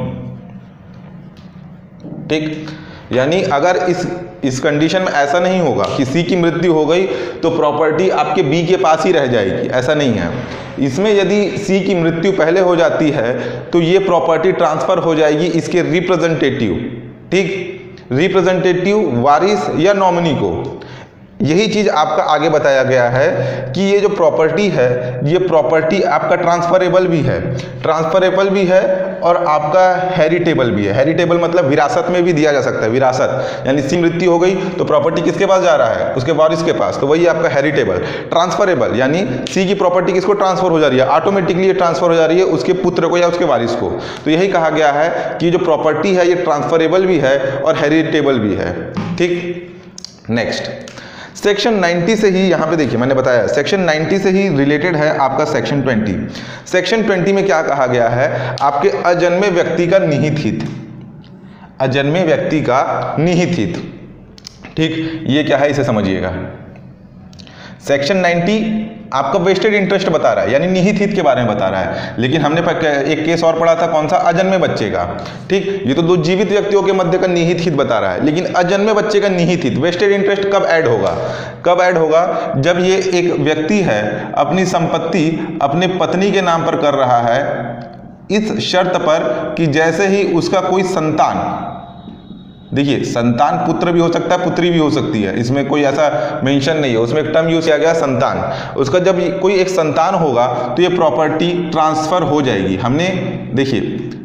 ठीक, यानी अगर इस कंडीशन में ऐसा नहीं होगा कि सी की मृत्यु हो गई तो प्रॉपर्टी आपके बी के पास ही रह जाएगी, ऐसा नहीं है। इसमें यदि सी की मृत्यु पहले हो जाती है तो ये प्रॉपर्टी ट्रांसफर हो जाएगी इसके रिप्रेजेंटेटिव, ठीक, रिप्रेजेंटेटिव, वारिस या नॉमिनी को। यही चीज आपका आगे बताया गया है कि ये जो प्रॉपर्टी है ये प्रॉपर्टी आपका ट्रांसफरेबल भी है और आपका हेरिटेबल भी है। हेरिटेबल मतलब विरासत में भी दिया जा सकता है, विरासत, यानी सी मृत्यु हो गई तो प्रॉपर्टी किसके पास जा रहा है, उसके वारिस के पास, तो वही आपका हेरिटेबल। ट्रांसफरेबल यानी सी की प्रॉपर्टी किसको ट्रांसफर हो जा रही है, ऑटोमेटिकली ये ट्रांसफर हो जा रही है उसके पुत्र को या उसके वारिस को। तो यही कहा गया है कि जो प्रॉपर्टी है ये ट्रांसफरेबल भी है और हेरिटेबल भी है। ठीक, नेक्स्ट, सेक्शन 90 से ही, यहां पे देखिए मैंने बताया सेक्शन 90 से ही रिलेटेड है आपका सेक्शन 20। सेक्शन 20 में क्या कहा गया है, आपके अजन्मे व्यक्ति का निहित हित, अजन्मे व्यक्ति का निहित हित। ठीक, ये क्या है इसे समझिएगा। सेक्शन 90 आपका वेस्टेड इंटरेस्ट बता रहा है, यानी निहित हित के बारे में बता रहा है, लेकिन हमने एक केस और पढ़ा था, कौन सा, अजन्मे बच्चे का। ठीक, ये तो दो जीवित व्यक्तियों के मध्य का निहित हित बता रहा है, लेकिन अजन्मे बच्चे का निहित हित, वेस्टेड इंटरेस्ट कब ऐड होगा, कब ऐड होगा, जब ये एक व्यक्ति है अपनी संपत्ति अपने पत्नी के नाम पर कर रहा है इस शर्त पर कि जैसे ही उसका कोई संतान, देखिए संतान पुत्र भी हो सकता है पुत्री भी हो सकती है, इसमें कोई ऐसा मेंशन नहीं है, उसमें एक टर्म यूज किया गया संतान, उसका जब कोई एक संतान होगा तो ये प्रॉपर्टी ट्रांसफर हो जाएगी। हमने देखिए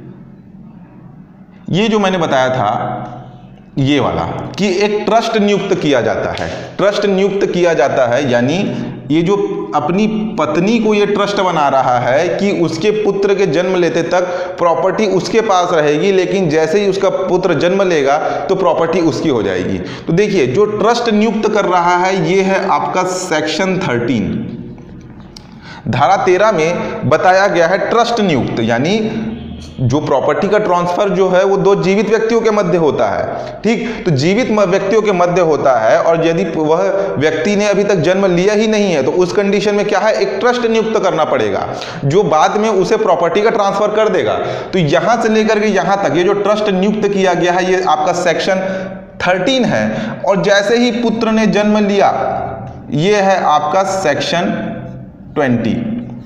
ये जो मैंने बताया था ये वाला कि एक ट्रस्ट नियुक्त किया जाता है, ट्रस्ट नियुक्त किया जाता है, यानी ये जो अपनी पत्नी को ये ट्रस्ट बना रहा है कि उसके पुत्र के जन्म लेते तक प्रॉपर्टी उसके पास रहेगी, लेकिन जैसे ही उसका पुत्र जन्म लेगा तो प्रॉपर्टी उसकी हो जाएगी। तो देखिए जो ट्रस्ट नियुक्त कर रहा है ये है आपका सेक्शन 13। धारा 13 में बताया गया है ट्रस्ट नियुक्त, यानी जो प्रॉपर्टी का ट्रांसफर जो है वो दो जीवित व्यक्तियों के मध्य होता है। ठीक, तो जीवित व्यक्तियों के मध्य होता है और यदि वह व्यक्ति ने अभी तक जन्म लिया ही नहीं है तो उस कंडीशन में क्या है, एक ट्रस्ट नियुक्त करना पड़ेगा जो बाद में उसे प्रॉपर्टी का ट्रांसफर कर देगा। तो यहां से लेकर के यहां तक ये जो ट्रस्ट नियुक्त किया गया है ये आपका सेक्शन 13 है, और जैसे ही पुत्र ने जन्म लिया ये है आपका सेक्शन 20।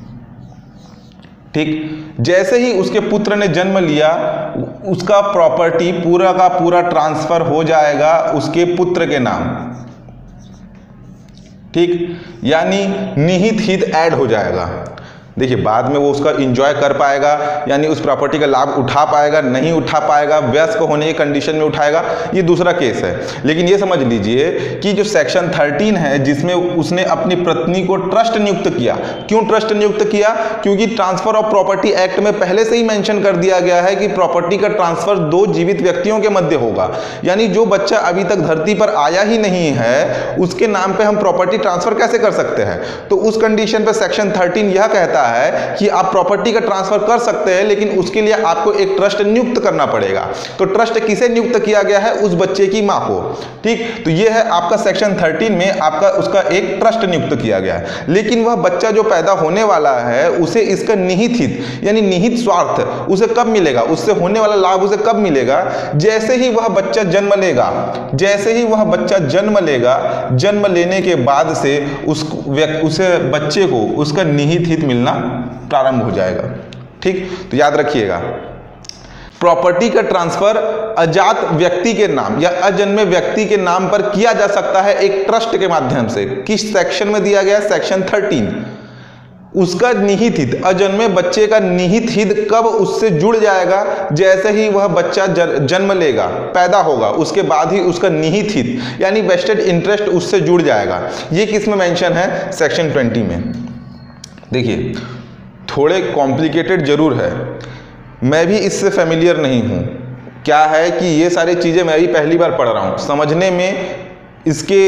ठीक, जैसे ही उसके पुत्र ने जन्म लिया उसका प्रॉपर्टी पूरा का पूरा ट्रांसफर हो जाएगा उसके पुत्र के नाम। ठीक, यानी निहित हित ऐड हो जाएगा। देखिए बाद में वो उसका इंजॉय कर पाएगा, यानी उस प्रॉपर्टी का लाभ उठा पाएगा, नहीं उठा पाएगा, वयस्क होने की कंडीशन में उठाएगा, ये दूसरा केस है। लेकिन ये समझ लीजिए कि जो सेक्शन 13 है जिसमें उसने अपनी पत्नी को ट्रस्ट नियुक्त किया, क्यों ट्रस्ट नियुक्त किया? क्योंकि ट्रांसफर ऑफ प्रॉपर्टी एक्ट में पहले से ही मेंशन कर दिया गया है कि प्रॉपर्टी का ट्रांसफर 2 जीवित व्यक्तियों के मध्य होगा, यानी जो बच्चा अभी तक धरती पर आया ही नहीं है उसके नाम पे हम प्रॉपर्टी ट्रांसफर कैसे कर सकते हैं? तो उस कंडीशन पे सेक्शन 13 यह कहता है कि आप प्रॉपर्टी का ट्रांसफर कर सकते हैं, लेकिन उसके लिए आपको एक ट्रस्ट नियुक्त करना पड़ेगा। तो ट्रस्ट किसे नियुक्त किया गया है? उस बच्चे की मां को। ठीक, तो यह है आपका सेक्शन 13 में आपका उसका एक ट्रस्ट नियुक्त किया गया है। लेकिन वह बच्चा जो पैदा होने वाला है उसे इसका निहित हित यानी निहित स्वार्थ उसे कब मिलेगा, उससे होने वाला लाभ उसे कब मिलेगा? जैसे ही वह बच्चा जन्म लेगा, जैसे ही वह बच्चा जन्म लेगा, जन्म लेने के बाद से उसे बच्चे को उसका निहित हित मिलना प्रारंभ हो जाएगा। ठीक, तो याद रखिएगा प्रॉपर्टी का ट्रांसफर अजात व्यक्ति के नाम या अजन्मे व्यक्ति के नाम पर किया जा सकता है एक ट्रस्ट के माध्यम से। किस सेक्शन में दिया गया? सेक्शन 13। उसका निहित हित, अजन्मे बच्चे का निहित हित कब उससे जुड़ जाएगा? जैसे ही वह बच्चा जन्म लेगा, पैदा होगा, उसके बाद ही उसका निहित हित यानी वेस्टेड इंटरेस्ट उससे जुड़ जाएगा। ये किस में मेंशन है? सेक्शन 20 में। देखिए थोड़े कॉम्प्लिकेटेड जरूर है, मैं भी इससे फेमिलियर नहीं हूँ। क्या है कि ये सारी चीज़ें मैं भी पहली बार पढ़ रहा हूँ, समझने में इसके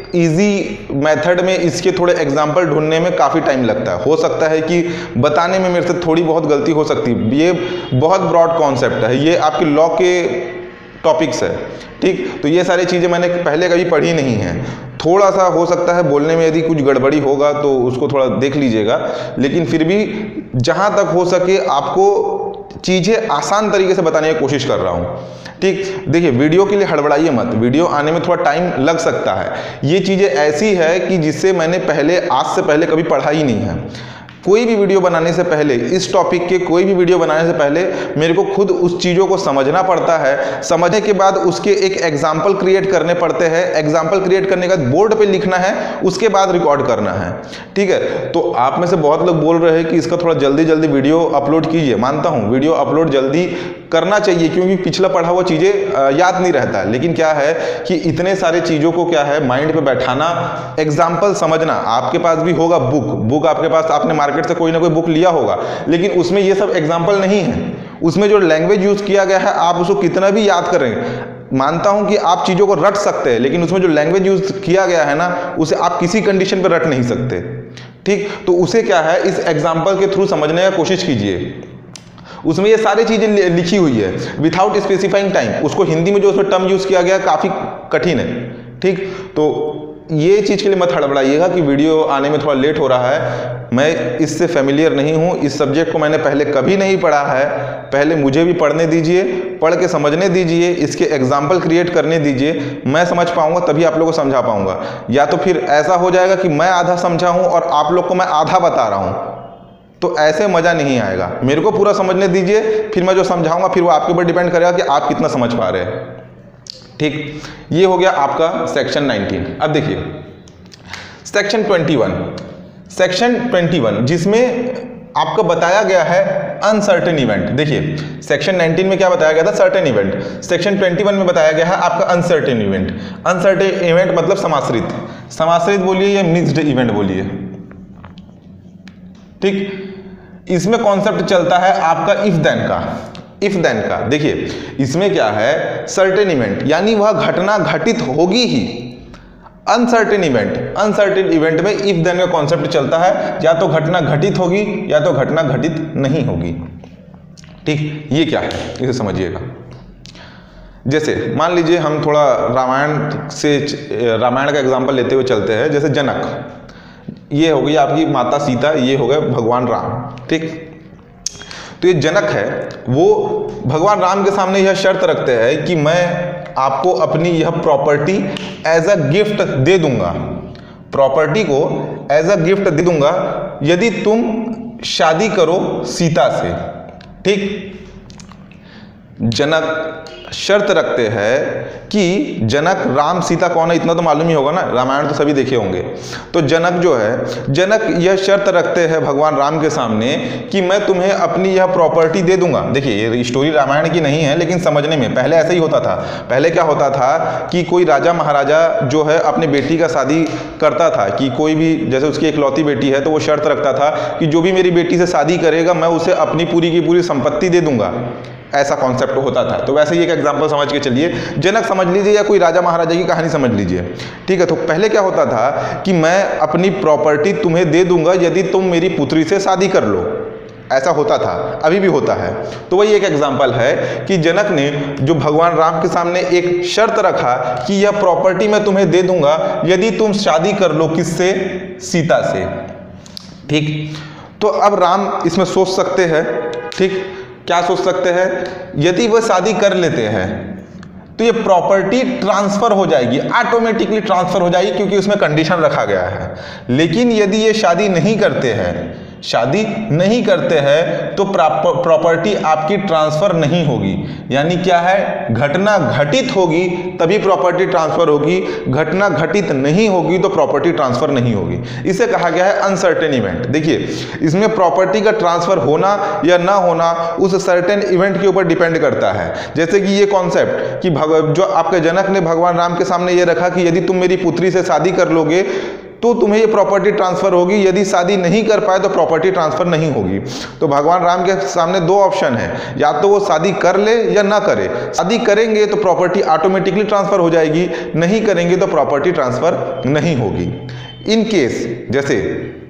इजी मेथड में इसके थोड़े एग्जाम्पल ढूंढने में काफ़ी टाइम लगता है। हो सकता है कि बताने में मेरे से थोड़ी बहुत गलती हो सकती है। ये बहुत ब्रॉड कॉन्सेप्ट है, ये आपके लॉ के टॉपिक्स है। ठीक, तो ये सारी चीज़ें मैंने पहले कभी पढ़ी नहीं है। थोड़ा सा हो सकता है बोलने में यदि कुछ गड़बड़ी होगा तो उसको थोड़ा देख लीजिएगा, लेकिन फिर भी जहाँ तक हो सके आपको चीज़ें आसान तरीके से बताने की कोशिश कर रहा हूँ। ठीक, देखिए वीडियो के लिए हड़बड़ाइए मत, वीडियो आने में थोड़ा टाइम लग सकता है। ये चीज़ें ऐसी है कि जिससे मैंने आज से पहले कभी पढ़ा ही नहीं है। कोई भी वीडियो बनाने से पहले, इस टॉपिक के कोई भी वीडियो बनाने से पहले मेरे को खुद उस चीज़ों को समझना पड़ता है। समझने के बाद उसके एक एग्जाम्पल क्रिएट करने पड़ते हैं, एग्जाम्पल क्रिएट करने के बाद बोर्ड पे लिखना है, उसके बाद रिकॉर्ड करना है। ठीक है, तो आप में से बहुत लोग बोल रहे हैं कि इसका थोड़ा जल्दी जल्दी वीडियो अपलोड कीजिए। मानता हूँ वीडियो अपलोड जल्दी करना चाहिए क्योंकि पिछला पढ़ा हुआ चीज़ें याद नहीं रहता है। लेकिन क्या है कि इतने सारे चीज़ों को क्या है माइंड पे बैठाना, एग्जाम्पल समझना। आपके पास भी होगा बुक आपके पास, आपने मार्केट से कोई ना कोई बुक लिया होगा, लेकिन उसमें ये सब एग्जाम्पल नहीं है। उसमें जो लैंग्वेज यूज किया गया है आप उसको कितना भी याद करें, मानता हूं कि आप चीज़ों को रट सकते हैं, लेकिन उसमें जो लैंग्वेज यूज किया गया है ना उसे आप किसी कंडीशन पर रट नहीं सकते। ठीक, तो उसे क्या है इस एग्जाम्पल के थ्रू समझने की कोशिश कीजिए। उसमें ये सारी चीज़ें लिखी हुई है विदाउट स्पेसिफाइंग टाइम। उसको हिंदी में जो उसमें टर्म यूज किया गया काफ़ी कठिन है। ठीक, तो ये चीज़ के लिए मत हड़बड़ाइएगा कि वीडियो आने में थोड़ा लेट हो रहा है। मैं इससे फेमिलियर नहीं हूँ, इस सब्जेक्ट को मैंने पहले कभी नहीं पढ़ा है। पहले मुझे भी पढ़ने दीजिए, पढ़ के समझने दीजिए, इसके एग्जाम्पल क्रिएट करने दीजिए। मैं समझ पाऊंगा तभी आप लोगों को समझा पाऊंगा। या तो फिर ऐसा हो जाएगा कि मैं आधा समझा हूँ और आप लोग को मैं आधा बता रहा हूँ, तो ऐसे मज़ा नहीं आएगा। मेरे को पूरा समझने दीजिए, फिर मैं जो समझाऊंगा फिर वो आपके ऊपर डिपेंड करेगा कि आप कितना समझ पा रहे हैं। ठीक, ये हो गया आपका सेक्शन 19। अब देखिए सेक्शन 21, सेक्शन 21 जिसमें आपको बताया गया है अनसर्टेन इवेंट। देखिए सेक्शन 19 में क्या बताया गया था? Certain event. सेक्शन 21 में बताया गया है आपका अनसर्टेन इवेंट। अनसर्टेन इवेंट मतलब समाश्रित, समाश्रित बोलिए या मिक्स्ड इवेंट बोलिए। ठीक, इसमें कॉन्सेप्ट चलता है आपका इफ देन का। इफ देन का देखिए इसमें क्या है, सर्टेन इवेंट यानी वह घटना घटित होगी ही। अनसर्टेन इवेंट, अनसर्टेन इवेंट में इफ देन का कॉन्सेप्ट चलता है, या तो घटना घटित होगी या तो घटना घटित नहीं होगी। ठीक, ये क्या है इसे समझिएगा। जैसे मान लीजिए हम थोड़ा रामायण का एग्जांपल लेते हुए चलते हैं। जैसे जनक, ये हो गई आपकी माता सीता, ये हो गए भगवान राम। ठीक, तो ये जनक है, वो भगवान राम के सामने यह शर्त रखते हैं कि मैं आपको अपनी यह प्रॉपर्टी एज अ गिफ्ट दे दूंगा, प्रॉपर्टी को एज अ गिफ्ट दे दूंगा यदि तुम शादी करो सीता से। ठीक, जनक शर्त रखते हैं कि जनक, राम, सीता कौन है इतना तो मालूम ही होगा ना, रामायण तो सभी देखे होंगे। तो जनक जो है, जनक यह शर्त रखते हैं भगवान राम के सामने कि मैं तुम्हें अपनी यह प्रॉपर्टी दे दूंगा। देखिए ये स्टोरी रामायण की नहीं है, लेकिन समझने में पहले ऐसा ही होता था। पहले क्या होता था कि कोई राजा महाराजा जो है अपनी बेटी का शादी करता था, कि कोई भी, जैसे उसकी इकलौती बेटी है तो वो शर्त रखता था कि जो भी मेरी बेटी से शादी करेगा मैं उसे अपनी पूरी की पूरी संपत्ति दे दूंगा, ऐसा कॉन्सेप्ट होता था। तो वैसे ही एक एग्जांपल समझ के चलिए, जनक समझ लीजिए या कोई राजा महाराजा की कहानी समझ लीजिए, ठीक है। तो पहले क्या होता था कि मैं अपनी प्रॉपर्टी तुम्हें दे दूंगा यदि तुम मेरी पुत्री से शादी कर लो, ऐसा होता था, अभी भी होता है। तो वही एक एग्जांपल है कि जनक ने जो भगवान राम के सामने एक शर्त रखा कि यह प्रॉपर्टी मैं तुम्हें दे दूंगा यदि तुम शादी कर लो, किससे? सीता से, ठीक। तो अब राम इसमें सोच सकते हैं, ठीक, क्या सोच सकते हैं? यदि वह शादी कर लेते हैं तो ये प्रॉपर्टी ट्रांसफर हो जाएगी, ऑटोमेटिकली ट्रांसफर हो जाएगी, क्योंकि उसमें कंडीशन रखा गया है। लेकिन यदि ये शादी नहीं करते हैं, शादी नहीं करते हैं तो प्रॉपर्टी आपकी ट्रांसफर नहीं होगी। यानी क्या है, घटना घटित होगी तभी प्रॉपर्टी ट्रांसफर होगी, घटना घटित नहीं होगी तो प्रॉपर्टी ट्रांसफर नहीं होगी। इसे कहा गया है अनसर्टेन इवेंट। देखिए इसमें प्रॉपर्टी का ट्रांसफर होना या ना होना उस सर्टेन इवेंट के ऊपर डिपेंड करता है। जैसे कि ये कॉन्सेप्ट कि जो आपके जनक ने भगवान राम के सामने ये रखा कि यदि तुम मेरी पुत्री से शादी कर लोगे तो तुम्हें ये प्रॉपर्टी ट्रांसफर होगी, यदि शादी नहीं कर पाए तो प्रॉपर्टी ट्रांसफर नहीं होगी। तो भगवान राम के सामने दो ऑप्शन है, या तो वो शादी कर ले या ना करे। शादी करेंगे तो प्रॉपर्टी ऑटोमेटिकली ट्रांसफर हो जाएगी, नहीं करेंगे तो प्रॉपर्टी ट्रांसफर नहीं होगी। इन केस जैसे,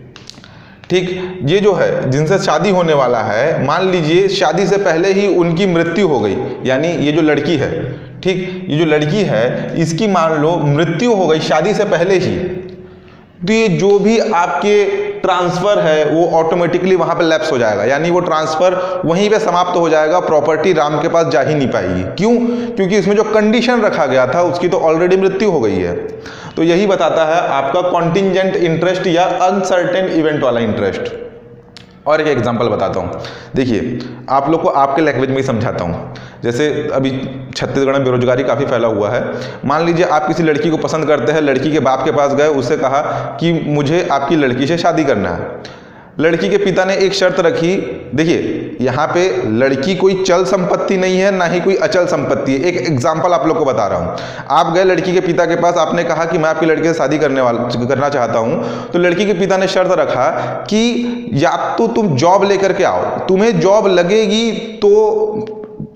ठीक, ये जो है जिनसे शादी होने वाला है, मान लीजिए शादी से पहले ही उनकी मृत्यु हो गई, यानी ये जो लड़की है, ठीक, ये जो लड़की है इसकी मान लो मृत्यु हो गई शादी से पहले ही, तो ये जो भी आपके ट्रांसफर है वो ऑटोमेटिकली वहां पे लैप्स हो जाएगा, यानी वो ट्रांसफर वहीं पे समाप्त हो जाएगा, प्रॉपर्टी राम के पास जा ही नहीं पाएगी। क्यों? क्योंकि इसमें जो कंडीशन रखा गया था उसकी तो ऑलरेडी मृत्यु हो गई है। तो यही बताता है आपका कॉन्टिंजेंट इंटरेस्ट या अनसर्टेन इवेंट वाला इंटरेस्ट। और एक एग्जांपल बताता हूँ, देखिए आप लोग को आपके लैंग्वेज में ही समझाता हूँ। जैसे अभी छत्तीसगढ़ में बेरोजगारी काफ़ी फैला हुआ है। मान लीजिए आप किसी लड़की को पसंद करते हैं, लड़की के बाप के पास गए, उससे कहा कि मुझे आपकी लड़की से शादी करना है। लड़की के पिता ने एक शर्त रखी, देखिए यहाँ पे लड़की कोई चल संपत्ति नहीं है, ना ही कोई अचल संपत्ति है। एक एग्जांपल आप लोग को बता रहा हूँ। आप गए लड़की के पिता के पास, आपने कहा कि मैं आपकी लड़की से शादी करना चाहता हूँ। तो लड़की के पिता ने शर्त रखा कि या तो तुम जॉब लेकर के आओ, तुम्हें जॉब लगेगी तो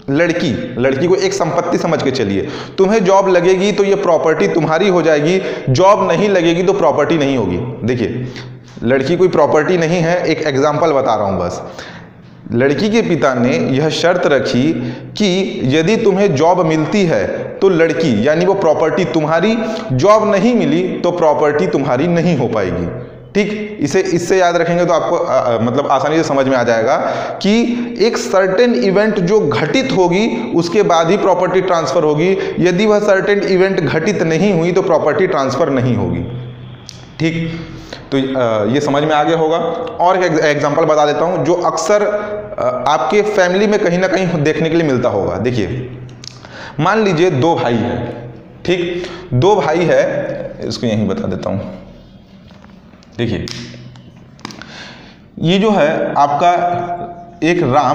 लड़की को एक संपत्ति समझ के चलिए, तुम्हें जॉब लगेगी तो ये प्रॉपर्टी तुम्हारी हो जाएगी, जॉब नहीं लगेगी तो प्रॉपर्टी नहीं होगी। देखिए लड़की कोई प्रॉपर्टी नहीं है, एक एग्जांपल बता रहा हूं बस। लड़की के पिता ने यह शर्त रखी कि यदि तुम्हें जॉब मिलती है तो लड़की यानी वो प्रॉपर्टी तुम्हारी, जॉब नहीं मिली तो प्रॉपर्टी तुम्हारी नहीं हो पाएगी। ठीक, इससे याद रखेंगे तो आपको मतलब आसानी से समझ में आ जाएगा कि एक सर्टेन इवेंट जो घटित होगी उसके बाद ही प्रॉपर्टी ट्रांसफर होगी, यदि वह सर्टेन इवेंट घटित नहीं हुई तो प्रॉपर्टी ट्रांसफर नहीं होगी। ठीक, तो ये समझ में आ गया होगा। और एक एग्जांपल बता देता हूं जो अक्सर आपके फैमिली में कहीं ना कहीं देखने के लिए मिलता होगा। देखिए मान लीजिए दो भाई है, ठीक, दो भाई है, इसको यहीं बता देता हूं। देखिए ये जो है आपका एक राम,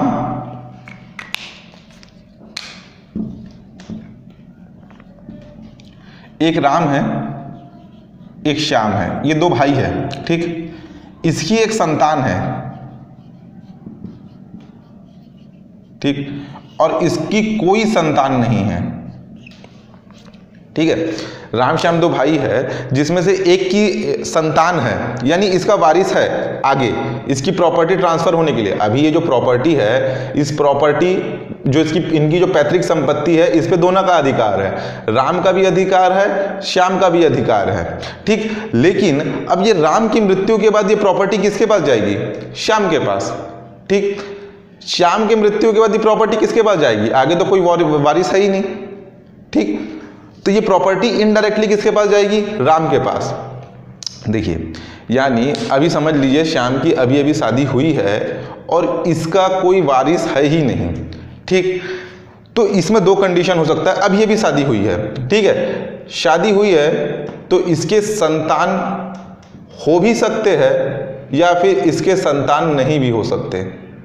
एक राम है, एक श्याम है, ये दो भाई है। ठीक, इसकी एक संतान है, ठीक, और इसकी कोई संतान नहीं है। ठीक है, राम श्याम दो भाई है जिसमें से एक की संतान है, यानी इसका वारिस है आगे, इसकी प्रॉपर्टी ट्रांसफर होने के लिए। अभी ये जो प्रॉपर्टी है, इस प्रॉपर्टी जो इनकी जो पैतृक संपत्ति है, इस पे दोनों का अधिकार है, राम का भी अधिकार है, श्याम का भी अधिकार है। ठीक, लेकिन अब ये राम की मृत्यु के बाद ये प्रॉपर्टी किसके पास जाएगी? श्याम के पास। ठीक, श्याम की मृत्यु के बाद ये प्रॉपर्टी किसके पास जाएगी? आगे तो कोई वारिस है ही नहीं। ठीक, तो ये प्रॉपर्टी इनडायरेक्टली किसके पास जाएगी? राम के पास। देखिए यानी अभी समझ लीजिए श्याम की अभी अभी शादी हुई है और इसका कोई वारिस है ही नहीं। ठीक, तो इसमें दो कंडीशन हो सकता है। अब ये भी शादी हुई है, ठीक है, शादी हुई है तो इसके संतान हो भी सकते हैं या फिर इसके संतान नहीं भी हो सकते।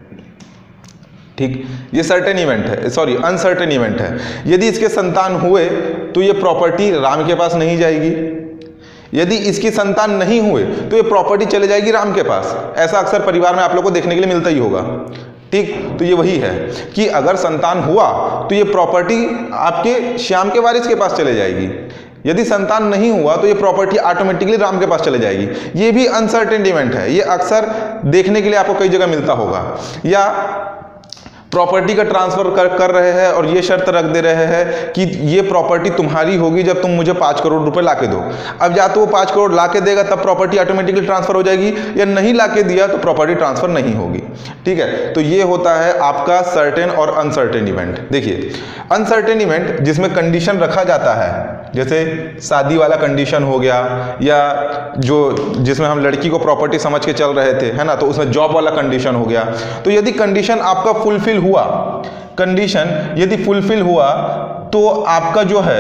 ठीक, ये सर्टेन इवेंट है, सॉरी अनसर्टेन इवेंट है। यदि इसके संतान हुए तो ये प्रॉपर्टी राम के पास नहीं जाएगी, यदि इसकी संतान नहीं हुए तो ये प्रॉपर्टी चले जाएगी राम के पास। ऐसा अक्सर परिवार में आप लोग को देखने के लिए मिलता ही होगा। ठीक, तो ये वही है कि अगर संतान हुआ तो ये प्रॉपर्टी आपके श्याम के वारिस के पास चले जाएगी, यदि संतान नहीं हुआ तो ये प्रॉपर्टी ऑटोमेटिकली राम के पास चले जाएगी। ये भी अनसर्टेन इवेंट है, ये अक्सर देखने के लिए आपको कई जगह मिलता होगा। या प्रॉपर्टी का ट्रांसफर कर रहे हैं और ये शर्त रख दे रहे हैं कि ये प्रॉपर्टी तुम्हारी होगी जब तुम मुझे 5 करोड़ रुपए लाके दो। अब या तो वो 5 करोड़ लाके देगा तब प्रॉपर्टी ऑटोमेटिकली ट्रांसफर हो जाएगी, या नहीं लाके दिया तो प्रॉपर्टी ट्रांसफर नहीं होगी। ठीक है, तो ये होता है आपका सर्टेन और अनसर्टेन इवेंट। देखिए, अनसर्टेन इवेंट जिसमें कंडीशन रखा जाता है, जैसे शादी वाला कंडीशन हो गया, या जो जिसमें हम लड़की को प्रॉपर्टी समझ के चल रहे थे, है ना, तो उसमें जॉब वाला कंडीशन हो गया। तो यदि कंडीशन आपका फुलफिल हुआ, कंडीशन यदि फुलफिल हुआ तो आपका जो है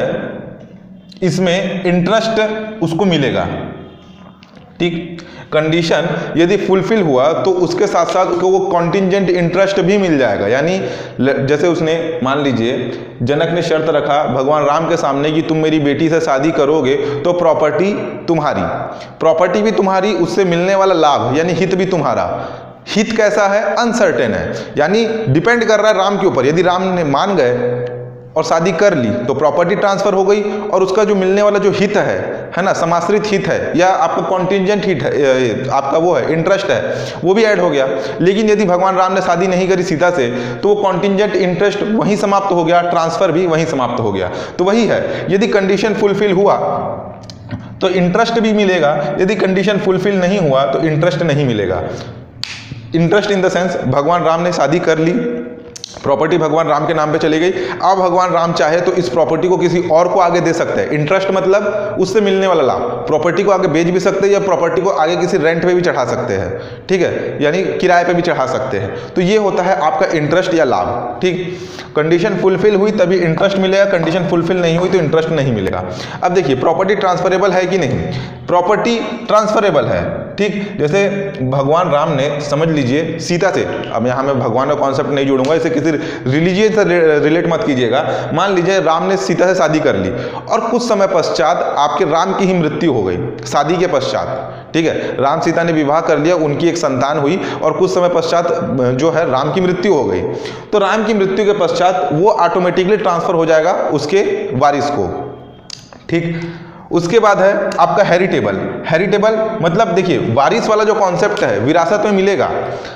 इसमें इंटरेस्ट उसको मिलेगा। ठीक, कंडीशन यदि फुलफिल हुआ तो उसके साथ साथ उसको वो कॉन्टिजेंट इंटरेस्ट भी मिल जाएगा। यानी जैसे उसने, मान लीजिए जनक ने शर्त रखा भगवान राम के सामने कि तुम मेरी बेटी से शादी करोगे तो प्रॉपर्टी तुम्हारी, प्रॉपर्टी भी तुम्हारी, उससे मिलने वाला लाभ यानी हित भी तुम्हारा। हित कैसा है? अनसर्टेन है, यानी डिपेंड कर रहा है राम के ऊपर। यदि राम ने मान गए और शादी कर ली तो प्रॉपर्टी ट्रांसफर हो गई और उसका जो मिलने वाला जो हित है ना, समाश्रित हित है या आपका कॉन्टिजेंट हित है, आपका वो है इंटरेस्ट है, वो भी ऐड हो गया। लेकिन यदि भगवान राम ने शादी नहीं करी सीता से तो वो कॉन्टिजेंट इंटरेस्ट वहीं समाप्त हो गया, ट्रांसफर भी वहीं समाप्त हो गया। तो वही है, यदि कंडीशन फुलफिल हुआ तो इंटरेस्ट भी मिलेगा, यदि कंडीशन फुलफिल नहीं हुआ तो इंटरेस्ट नहीं मिलेगा। इंटरेस्ट इन द सेंस, भगवान राम ने शादी कर ली, प्रॉपर्टी भगवान राम के नाम पे चली गई, अब भगवान राम चाहे तो इस प्रॉपर्टी को किसी और को आगे दे सकते हैं। इंटरेस्ट मतलब उससे मिलने वाला लाभ, प्रॉपर्टी को आगे बेच भी सकते हैं या प्रॉपर्टी को आगे किसी रेंट पे भी चढ़ा सकते हैं। ठीक है, यानी किराए पे भी चढ़ा सकते हैं। तो ये होता है आपका इंटरेस्ट या लाभ। ठीक, कंडीशन फुलफिल हुई तभी इंटरेस्ट मिलेगा, कंडीशन फुलफिल नहीं हुई तो इंटरेस्ट नहीं मिलेगा। अब देखिए, प्रॉपर्टी ट्रांसफरेबल है कि नहीं? प्रॉपर्टी ट्रांसफरेबल है। ठीक, जैसे भगवान राम ने, समझ लीजिए सीता से, अब यहाँ मैं भगवान का कॉन्सेप्ट नहीं जोड़ूंगा, इसे किसी रिलीजियस से रिलेट मत कीजिएगा। मान लीजिए राम ने सीता से शादी कर ली और कुछ समय पश्चात आपके राम की ही मृत्यु हो गई, शादी के पश्चात। ठीक है, राम सीता ने विवाह कर लिया, उनकी एक संतान हुई और कुछ समय पश्चात जो है राम की मृत्यु हो गई। तो राम की मृत्यु के पश्चात वो ऑटोमेटिकली ट्रांसफर हो जाएगा उसके वारिस को। ठीक, उसके बाद है आपका हेरिटेबल। हेरिटेबल मतलब देखिए, वारिस वाला जो कॉन्सेप्ट है विरासत में मिलेगा,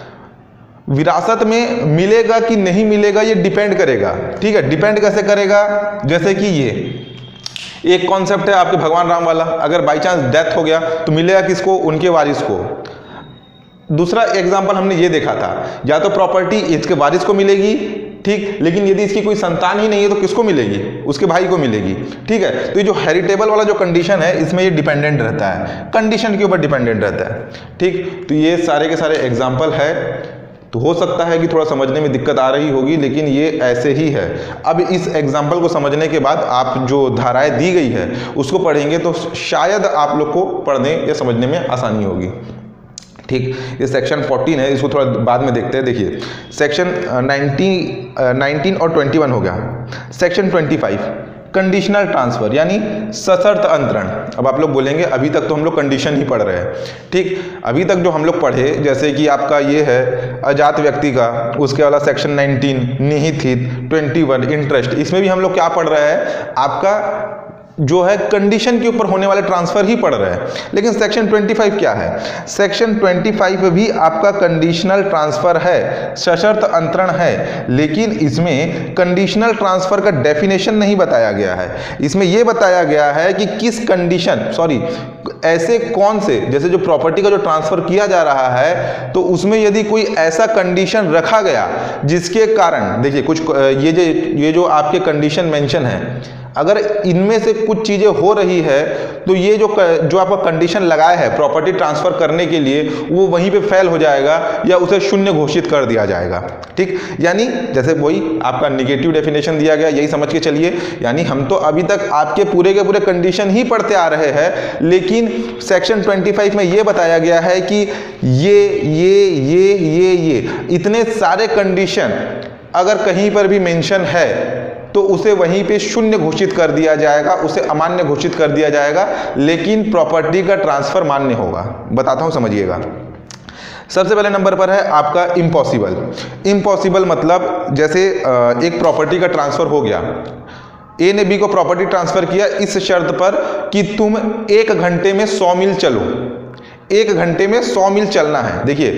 विरासत में मिलेगा कि नहीं मिलेगा ये डिपेंड करेगा। ठीक है, डिपेंड कैसे करेगा? जैसे कि ये एक कॉन्सेप्ट है आपके भगवान राम वाला, अगर बाई चांस डेथ हो गया तो मिलेगा किसको? उनके वारिस को। दूसरा एग्जांपल हमने ये देखा था, या तो प्रॉपर्टी इसके वारिस को मिलेगी, ठीक, लेकिन यदि इसकी कोई संतान ही नहीं है तो किसको मिलेगी? उसके भाई को मिलेगी। ठीक है, तो ये जो हेरिटेबल वाला जो कंडीशन है इसमें ये डिपेंडेंट रहता है, कंडीशन के ऊपर डिपेंडेंट रहता है। ठीक, तो ये सारे के सारे एग्जाम्पल है। तो हो सकता है कि थोड़ा समझने में दिक्कत आ रही होगी, लेकिन ये ऐसे ही है। अब इस एग्जाम्पल को समझने के बाद आप जो धाराएं दी गई है उसको पढ़ेंगे तो शायद आप लोग को पढ़ने या समझने में आसानी होगी। ठीक, ये सेक्शन 14 है, इसको थोड़ा बाद में देखते हैं। देखिए, सेक्शन 19 और 21 हो गया। सेक्शन 25 कंडीशनल ट्रांसफर यानी सशर्त अंतरण। अब आप लोग बोलेंगे अभी तक तो हम लोग कंडीशन ही पढ़ रहे हैं। ठीक, अभी तक जो हम लोग पढ़े, जैसे कि आपका ये है अजात व्यक्ति का, उसके वाला सेक्शन 19 निहित हित, 21 इंटरेस्ट, इसमें भी हम लोग क्या पढ़ रहे हैं? आपका जो है कंडीशन के ऊपर होने वाले ट्रांसफर ही पढ़ रहे हैं। लेकिन सेक्शन 25 क्या है? सेक्शन 25 भी आपका कंडीशनल ट्रांसफर है, सशर्त अंतरण है, लेकिन इसमें कंडीशनल ट्रांसफर का डेफिनेशन नहीं बताया गया है। इसमें यह बताया गया है कि किस कंडीशन, ऐसे कौन से, जैसे जो प्रॉपर्टी का जो ट्रांसफर किया जा रहा है तो उसमें यदि कोई ऐसा कंडीशन रखा गया जिसके कारण, देखिए कुछ ये जो आपके कंडीशन मेंशन है, अगर इनमें से कुछ चीजें हो रही है तो ये जो आपका कंडीशन लगाया है प्रॉपर्टी ट्रांसफर करने के लिए वो वहीं पे फेल हो जाएगा या उसे शून्य घोषित कर दिया जाएगा। ठीक, यानी जैसे वही आपका निगेटिव डेफिनेशन दिया गया, यही समझ के चलिए। यानी हम तो अभी तक आपके पूरे के पूरे कंडीशन ही पढ़ते आ रहे हैं, लेकिन सेक्शन 25 में ये बताया गया है कि ये इतने सारे कंडीशन अगर कहीं पर भी मेंशन है तो उसे वहीं पे शून्य घोषित कर दिया जाएगा, उसे अमान्य घोषित कर दिया जाएगा, लेकिन प्रॉपर्टी का ट्रांसफर मान्य होगा। बताता हूं, समझिएगा। सबसे पहले नंबर पर है आपका इम्पॉसिबल। इम्पॉसिबल मतलब जैसे एक प्रॉपर्टी का ट्रांसफर हो गया, ए ने बी को प्रॉपर्टी ट्रांसफर किया इस शर्त पर कि तुम 1 घंटे में 100 मील चलो। 1 घंटे में 100 मील चलना है। देखिए,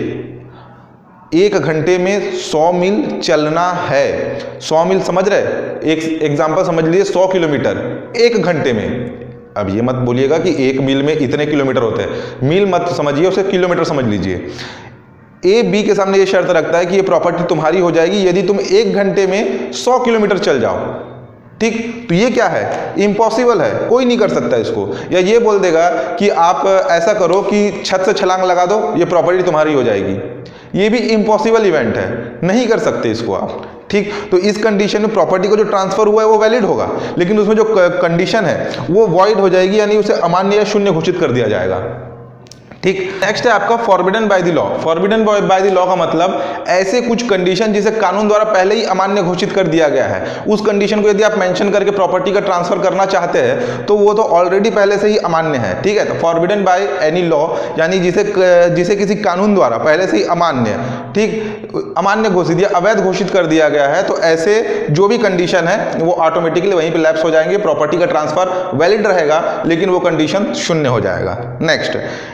1 घंटे में 100 मील चलना है। 100 मील समझ रहे? एक एग्जांपल समझ लीजिए, 100 किलोमीटर 1 घंटे में। अब ये मत बोलिएगा कि 1 मील में इतने किलोमीटर होते हैं, मील मत समझिए, उसे किलोमीटर समझ लीजिए। ए बी के सामने ये शर्त रखता है कि ये प्रॉपर्टी तुम्हारी हो जाएगी यदि तुम 1 घंटे में 100 किलोमीटर चल जाओ। ठीक, तो ये क्या है? इम्पॉसिबल है, कोई नहीं कर सकता इसको। या ये बोल देगा कि आप ऐसा करो कि छत से छलांग लगा दो, ये प्रॉपर्टी तुम्हारी हो जाएगी। ये भी इम्पॉसिबल इवेंट है, नहीं कर सकते इसको आप। ठीक, तो इस कंडीशन में प्रॉपर्टी को जो ट्रांसफर हुआ है वो वैलिड होगा, लेकिन उसमें जो कंडीशन है वो वॉइड हो जाएगी, यानी उसे अमान्य या शून्य घोषित कर दिया जाएगा। ठीक, नेक्स्ट है आपका forbidden by the law. Forbidden by the law का मतलब ऐसे कुछ कंडीशन जिसे कानून द्वारा पहले ही अमान्य घोषित कर दिया गया है, उस कंडीशन को यदि आप मेंशन करके प्रॉपर्टी का ट्रांसफर करना चाहते हैं तो वो तो ऑलरेडी पहले से ही अमान्य है। ठीक है, तो फॉरबिडन बाय एनी लॉ यानी जिसे किसी कानून द्वारा पहले से ही अमान्य, ठीक, अमान्य घोषित या अवैध घोषित कर दिया गया है, तो ऐसे जो भी कंडीशन है वो ऑटोमेटिकली वहीं पे लैप्स हो जाएंगे, प्रॉपर्टी का ट्रांसफर वैलिड रहेगा लेकिन वो कंडीशन शून्य हो जाएगा। Next,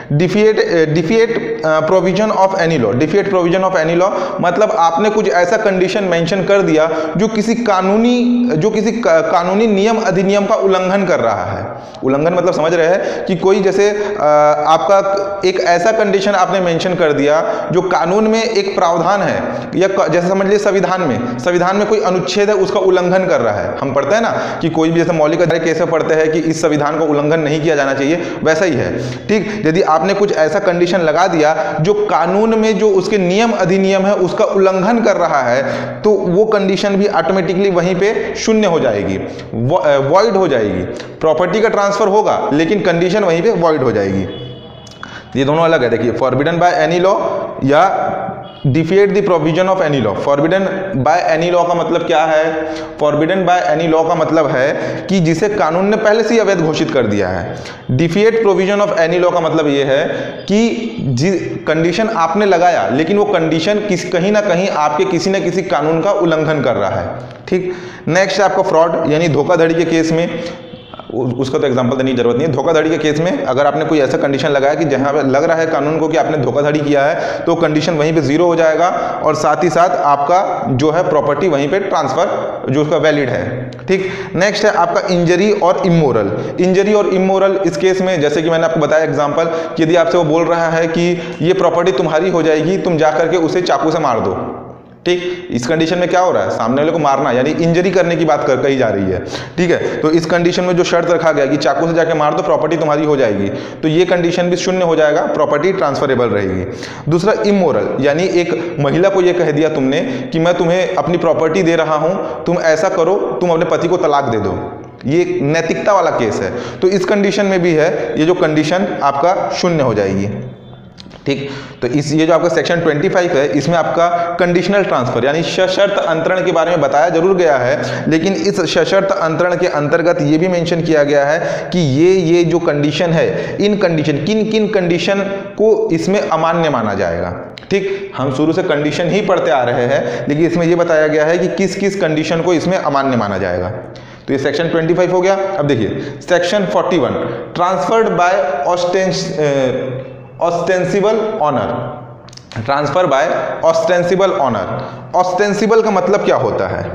defeat provision of any law. Defeat provision of any law मतलब आपने कुछ ऐसा कंडीशन मेंशन कर दिया जो किसी कानूनी नियम अधिनियम का उल्लंघन कर रहा है। उल्लंघन मतलब समझ रहे हैं कि कोई जैसे आपका एक ऐसा कंडीशन आपने मेंशन कर दिया जो कानून में एक प्रावधान है, या जैसे समझ लीजिए संविधान में कोई अनुच्छेद है उसका उल्लंघन कर रहा है। हम पढ़ते हैं ना कि कोई भी जैसे मौलिक अधिकार कैसे पढ़ते हैं कि इस संविधान का उल्लंघन नहीं किया जाना चाहिए, वैसा ही है। ठीक, यदि आपने कुछ ऐसा कंडीशन लगा दिया जो कानून में जो उसके नियम अधिनियम है उसका उल्लंघन कर रहा है, तो वो कंडीशन भी ऑटोमेटिकली वहीं पे शून्य हो जाएगी, वॉइड हो जाएगी। प्रॉपर्टी का ट्रांसफर होगा लेकिन कंडीशन वहीं पे वॉइड हो जाएगी। ये दोनों अलग है। देखिए, फॉरबिडन बाय एनी लॉ या defeat the provision of any law. Forbidden by any law का मतलब क्या है? फॉरबिडन बाय एनी लॉ का मतलब है कि जिसे कानून ने पहले से ही अवैध घोषित कर दिया है। Defeat provision of any law का मतलब ये है कि कंडीशन आपने लगाया लेकिन वो कंडीशन कहीं ना कहीं आपके किसी न किसी कानून का उल्लंघन कर रहा है। ठीक, नेक्स्ट है आपका फ्रॉड यानी धोखाधड़ी के केस में, उसका तो एग्जांपल देने की जरूरत नहीं है। धोखाधड़ी के केस में अगर आपने कोई ऐसा कंडीशन लगाया कि जहां पे लग रहा है कानून को कि आपने धोखाधड़ी किया है, तो कंडीशन वहीं पे जीरो हो जाएगा और साथ ही साथ आपका जो है प्रॉपर्टी वहीं पे ट्रांसफर जो उसका वैलिड है। ठीक, नेक्स्ट है आपका इंजरी और इमोरल। इंजरी और इमोरल इस केस में जैसे कि मैंने आपको बताया एग्जाम्पल, यदि आपसे वो बोल रहा है कि ये प्रॉपर्टी तुम्हारी हो जाएगी, तुम जाकर के उसे चाकू से मार दो। ठीक, इस कंडीशन में क्या हो रहा है? सामने वाले को मारना यानी इंजरी करने की बात कही जा रही है। ठीक है, तो इस कंडीशन में जो शर्त रखा गया कि चाकू से जाके मार दो प्रॉपर्टी तुम्हारी हो जाएगी, तो ये कंडीशन भी शून्य हो जाएगा, प्रॉपर्टी ट्रांसफरेबल रहेगी। दूसरा इमोरल यानी एक महिला को ये कह दिया तुमने कि मैं तुम्हें अपनी प्रॉपर्टी दे रहा हूं, तुम ऐसा करो, तुम अपने पति को तलाक दे दो। ये नैतिकता वाला केस है, तो इस कंडीशन में भी है ये जो कंडीशन आपका शून्य हो जाएगी। ठीक, तो ये जो आपका सेक्शन 25 है इसमें आपका कंडीशनल ट्रांसफर यानी सशर्त अंतरण के बारे में बताया जरूर गया है, लेकिन इस सशर्त अंतरण के अंतर्गत ये भी मेंशन किया गया है कि ये जो कंडीशन है, इन कंडीशन किन कंडीशन को इसमें अमान्य माना जाएगा। ठीक, हम शुरू से कंडीशन ही पढ़ते आ रहे हैं, लेकिन इसमें यह बताया गया है कि किस किस कंडीशन को इसमें अमान्य माना जाएगा। तो ये सेक्शन 25 हो गया। अब देखिए section 41 transferred by ostensible owner. Transfer by ostensible owner. Ostensible का मतलब क्या होता है?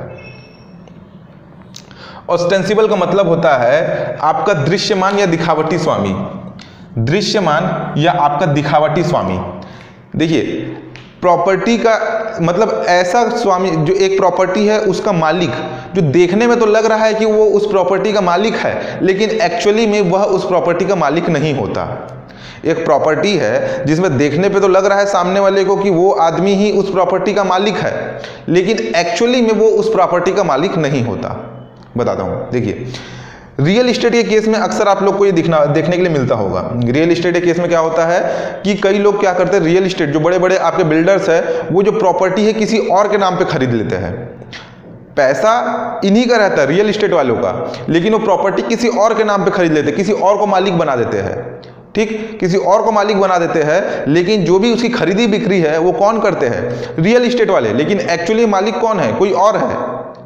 ऑस्टेंसिबल का मतलब होता है आपका दृश्यमान या दिखावटी स्वामी। दृश्यमान या आपका दिखावटी स्वामी। देखिए प्रॉपर्टी का मतलब ऐसा स्वामी जो एक प्रॉपर्टी है उसका मालिक जो देखने में तो लग रहा है कि वो उस प्रॉपर्टी का मालिक है, लेकिन एक्चुअली में वह उस प्रॉपर्टी का मालिक नहीं होता। एक प्रॉपर्टी है जिसमें देखने पे तो लग रहा है सामने वाले को कि वो आदमी ही उस प्रॉपर्टी का मालिक है, लेकिन एक्चुअली में वो उस प्रॉपर्टी का मालिक नहीं होता। बताता हूँ, देखिए रियल इस्टेट के केस में अक्सर आप लोग को ये देखने के लिए मिलता होगा। रियल इस्टेट के केस में क्या होता है कि कई लोग क्या करते हैं, रियल इस्टेट जो बड़े बड़े आपके बिल्डर्स है वो जो प्रॉपर्टी है किसी और के नाम पे खरीद लेते हैं। पैसा इन्हीं का रहता है रियल इस्टेट वालों का, लेकिन वो प्रॉपर्टी किसी और के नाम पे खरीद लेते हैं, किसी और को मालिक बना देते हैं। ठीक, किसी और को मालिक बना देते हैं, लेकिन जो भी उसकी खरीदी बिक्री है वो कौन करते हैं, रियल इस्टेट वाले, लेकिन एक्चुअली मालिक कौन है, कोई और है।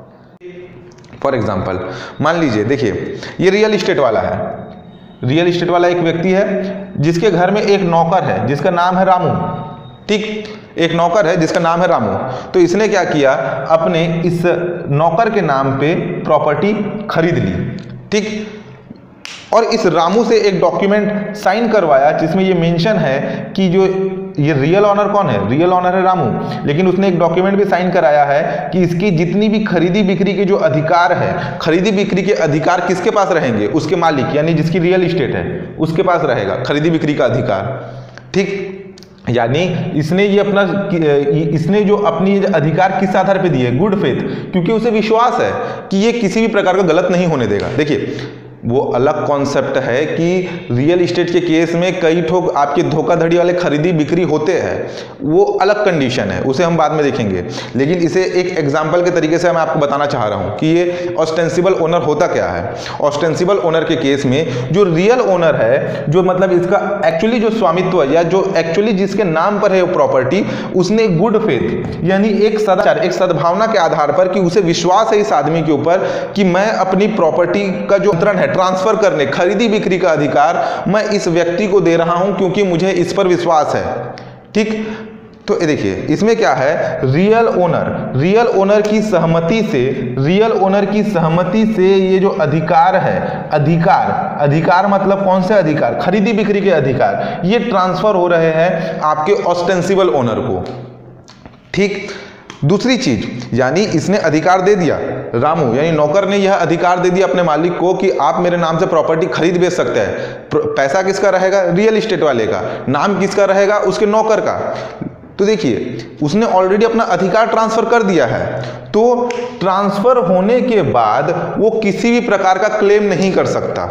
फॉर एग्जाम्पल मान लीजिए, देखिए ये रियल इस्टेट वाला है। रियल इस्टेट वाला एक व्यक्ति है जिसके घर में एक नौकर है जिसका नाम है रामू। ठीक, एक नौकर है जिसका नाम है रामू। तो इसने क्या किया, अपने इस नौकर के नाम पे प्रॉपर्टी खरीद ली। ठीक, और इस रामू से एक डॉक्यूमेंट साइन करवाया जिसमें ये मेंशन है कि जो ये रियल ऑनर कौन है, रियल ऑनर है रामू, लेकिन उसने एक डॉक्यूमेंट भी साइन कराया है कि इसकी जितनी भी खरीदी बिक्री के जो अधिकार है, खरीदी बिक्री के अधिकार किसके पास रहेंगे, उसके मालिक यानी जिसकी रियल इस्टेट है उसके पास रहेगा खरीदी बिक्री का अधिकार। ठीक, यानी इसने ये अपना इसने जो अपनी अधिकार किस आधार पे दिए, गुड फेथ, क्योंकि उसे विश्वास है कि ये किसी भी प्रकार का गलत नहीं होने देगा। देखिए वो अलग कॉन्सेप्ट है कि रियल इस्टेट के केस में कई ठोक आपके धोखाधड़ी वाले खरीदी बिक्री होते हैं, वो अलग कंडीशन है, उसे हम बाद में देखेंगे। लेकिन इसे एक एग्जांपल के तरीके से मैं आपको बताना चाह रहा हूं कि ये ऑस्टेंसिबल ओनर होता क्या है। ऑस्टेंसिबल ओनर के केस में जो रियल ओनर है, जो मतलब इसका एक्चुअली जो स्वामित्व या जो एक्चुअली जिसके नाम पर है वो प्रॉपर्टी, उसने गुड फेथ यानी एक सदाचार, एक सद्भावना के आधार पर कि उसे विश्वास है इस आदमी के ऊपर कि मैं अपनी प्रॉपर्टी का जो अंतरण है ट्रांसफर करने, खरीदी बिक्री का अधिकार मैं इस व्यक्ति को दे रहा हूं क्योंकि मुझे इस पर विश्वास है। ठीक, तो देखिए इसमें क्या है, रियल ओनर की सहमति से, रियल ओनर की सहमति से ये जो अधिकार है, अधिकार मतलब कौन से अधिकार, खरीदी बिक्री के अधिकार, ये ट्रांसफर हो रहे हैं आपके ऑस्टेंसिबल ओनर को। ठीक, दूसरी चीज, यानी इसने अधिकार दे दिया, रामू यानी नौकर ने यह अधिकार दे दिया अपने मालिक को कि आप मेरे नाम से प्रॉपर्टी खरीद बेच सकते हैं। पैसा किसका रहेगा, रियल इस्टेट वाले का, नाम किसका रहेगा, उसके नौकर का। तो देखिए उसने ऑलरेडी अपना अधिकार ट्रांसफर कर दिया है, तो ट्रांसफर होने के बाद वो किसी भी प्रकार का क्लेम नहीं कर सकता।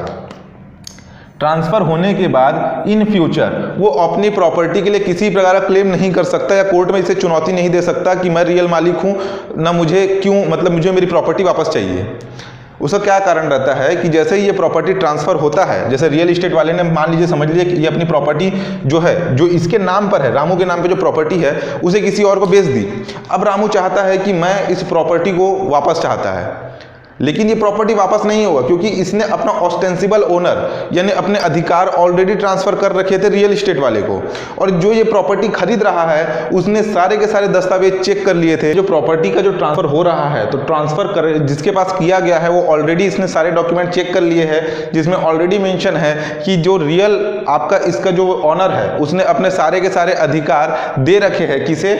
ट्रांसफर होने के बाद इन फ्यूचर वो अपनी प्रॉपर्टी के लिए किसी प्रकार का क्लेम नहीं कर सकता या कोर्ट में इसे चुनौती नहीं दे सकता कि मैं रियल मालिक हूं ना, मुझे क्यों, मतलब मुझे मेरी प्रॉपर्टी वापस चाहिए। उसका क्या कारण रहता है कि जैसे ही ये प्रॉपर्टी ट्रांसफर होता है, जैसे रियल इस्टेट वाले ने मान लीजिए समझ लीजिए कि ये अपनी प्रॉपर्टी जो है, जो इसके नाम पर है, रामू के नाम पे जो प्रॉपर्टी है, उसे किसी और को बेच दी। अब रामू चाहता है कि मैं इस प्रॉपर्टी को वापस चाहता है, लेकिन ये प्रॉपर्टी वापस नहीं होगा क्योंकि इसने अपना ऑस्टेंसिबल ओनर यानी अपने अधिकार ऑलरेडी ट्रांसफर कर रखे थे रियल इस्टेट वाले को, और जो ये प्रॉपर्टी खरीद रहा है उसने सारे के सारे दस्तावेज चेक कर लिए थे। जो प्रॉपर्टी का जो ट्रांसफर हो रहा है, तो ट्रांसफर कर जिसके पास किया गया है वो ऑलरेडी इसने सारे डॉक्यूमेंट चेक कर लिए हैं, जिसमें ऑलरेडी मेंशन है कि जो रियल आपका इसका जो ऑनर है उसने अपने सारे के सारे अधिकार दे रखे हैं किसे,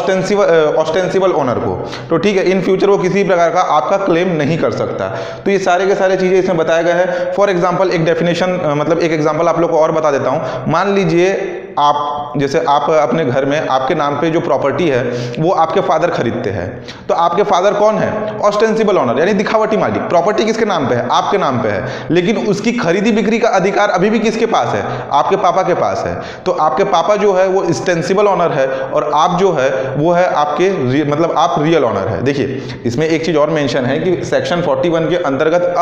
ऑस्टेंसिबल ओनर को। तो ठीक है, इन फ्यूचर वो किसी प्रकार का आपका क्लेम नहीं कर सकता। तो ये सारे के सारे चीजें इसमें बताया गया है। फॉर एग्जांपल एक डेफिनेशन, मतलब एक एग्जांपल आप लोग को और बता देता हूं। मान लीजिए आप, जैसे आप अपने घर में आपके नाम पे जो प्रॉपर्टी है वो आपके फादर खरीदते हैं, तो आपके फादर कौन है, ऑस्टेंसिबल ओनर यानी दिखावटी मालिक। प्रॉपर्टी किसके नाम पे है, आपके नाम पे है, लेकिन उसकी खरीदी बिक्री का अधिकार अभी भी किसके पास है, आपके पापा के पास है। तो आपके पापा जो है वो ऑस्टेंसिबल ओनर है और आप जो है वो है आपके मतलब आप रियल ओनर है। देखिए इसमें एक चीज और मेंशन है कि सेक्शन 41 के अंतर्गत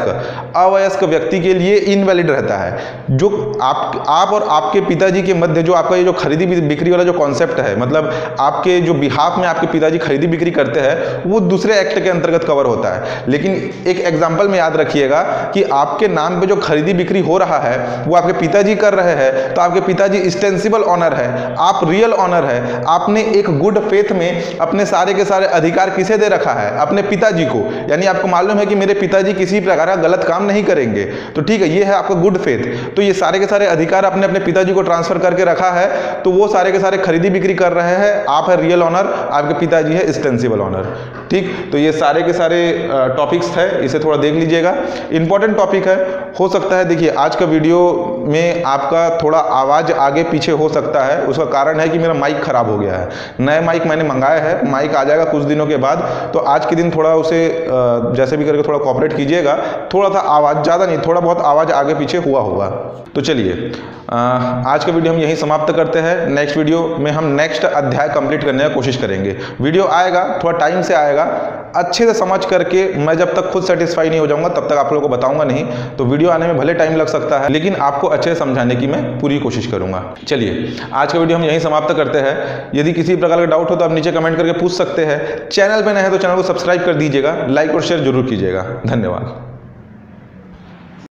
अवयस्क व्यक्ति के लिए इनवैलिड रहता है। जो आप और आपके पिताजी के मध्य जो आपका ये जो खरीदी बिक्री वाला जो कॉन्सेप्ट है, मतलब आपके जो बिहाफ में आपके पिताजी खरीदी बिक्री करते हैं, वो दूसरे एक्ट के अंतर्गत कवर होता है। लेकिन एक एग्जांपल में याद रखिएगा कि आपके नाम पे जो खरीदी बिक्री हो रहा है वो आपके पिताजी कर रहे हैं, तो आपके पिताजी ऑस्टेंसिबल ओनर है, आप रियल ओनर है। आपने एक गुड फेथ में अपने सारे के सारे अधिकार किसे दे रखा है, अपने पिताजी को, यानी आपको मालूम है कि मेरे पिताजी किसी प्रकार का गलत काम नहीं करेंगे। तो ठीक है, ये है आपका गुड फेथ। तो ये सारे के सारे अधिकार आपने अपने पिताजी को ट्रांसफर करके रखा है, तो वो सारे के सारे खरीदी बिक्री कर रहे हैं। आप है रियल ऑनर, आपके पिताजी है स्टेंसिबल ऑनर। ठीक, तो ये सारे के सारे टॉपिक्स है, इसे थोड़ा देख लीजिएगा, इंपॉर्टेंट टॉपिक है। हो सकता है देखिए आज का वीडियो में आपका थोड़ा आवाज़ आगे पीछे हो सकता है, उसका कारण है कि मेरा माइक खराब हो गया है। नए माइक मैंने मंगाया है, माइक आ जाएगा कुछ दिनों के बाद, तो आज के दिन थोड़ा उसे जैसे भी करके थोड़ा कोऑपरेट कीजिएगा। थोड़ा सा आवाज़, ज़्यादा नहीं, थोड़ा बहुत आवाज़ आगे पीछे हुआ होगा। तो चलिए आज का वीडियो हम यहीं समाप्त करते हैं। नेक्स्ट वीडियो में हम नेक्स्ट अध्याय कंप्लीट करने की कोशिश करेंगे। वीडियो आएगा, थोड़ा टाइम से आएगा, अच्छे से समझ करके। मैं जब तक खुद सेटिस्फाई नहीं हो जाऊंगा तब तक आप लोगों को बताऊंगा नहीं। तो वीडियो आने में भले टाइम लग सकता है, लेकिन आपको अच्छे से समझाने की मैं पूरी कोशिश करूंगा। चलिए आज का वीडियो हम यहीं समाप्त करते हैं। यदि किसी प्रकार का डाउट हो तो आप नीचे कमेंट करके पूछ सकते हैं। चैनल पर नए हैं तो चैनल को सब्सक्राइब कर दीजिएगा, लाइक और शेयर जरूर कीजिएगा। धन्यवाद।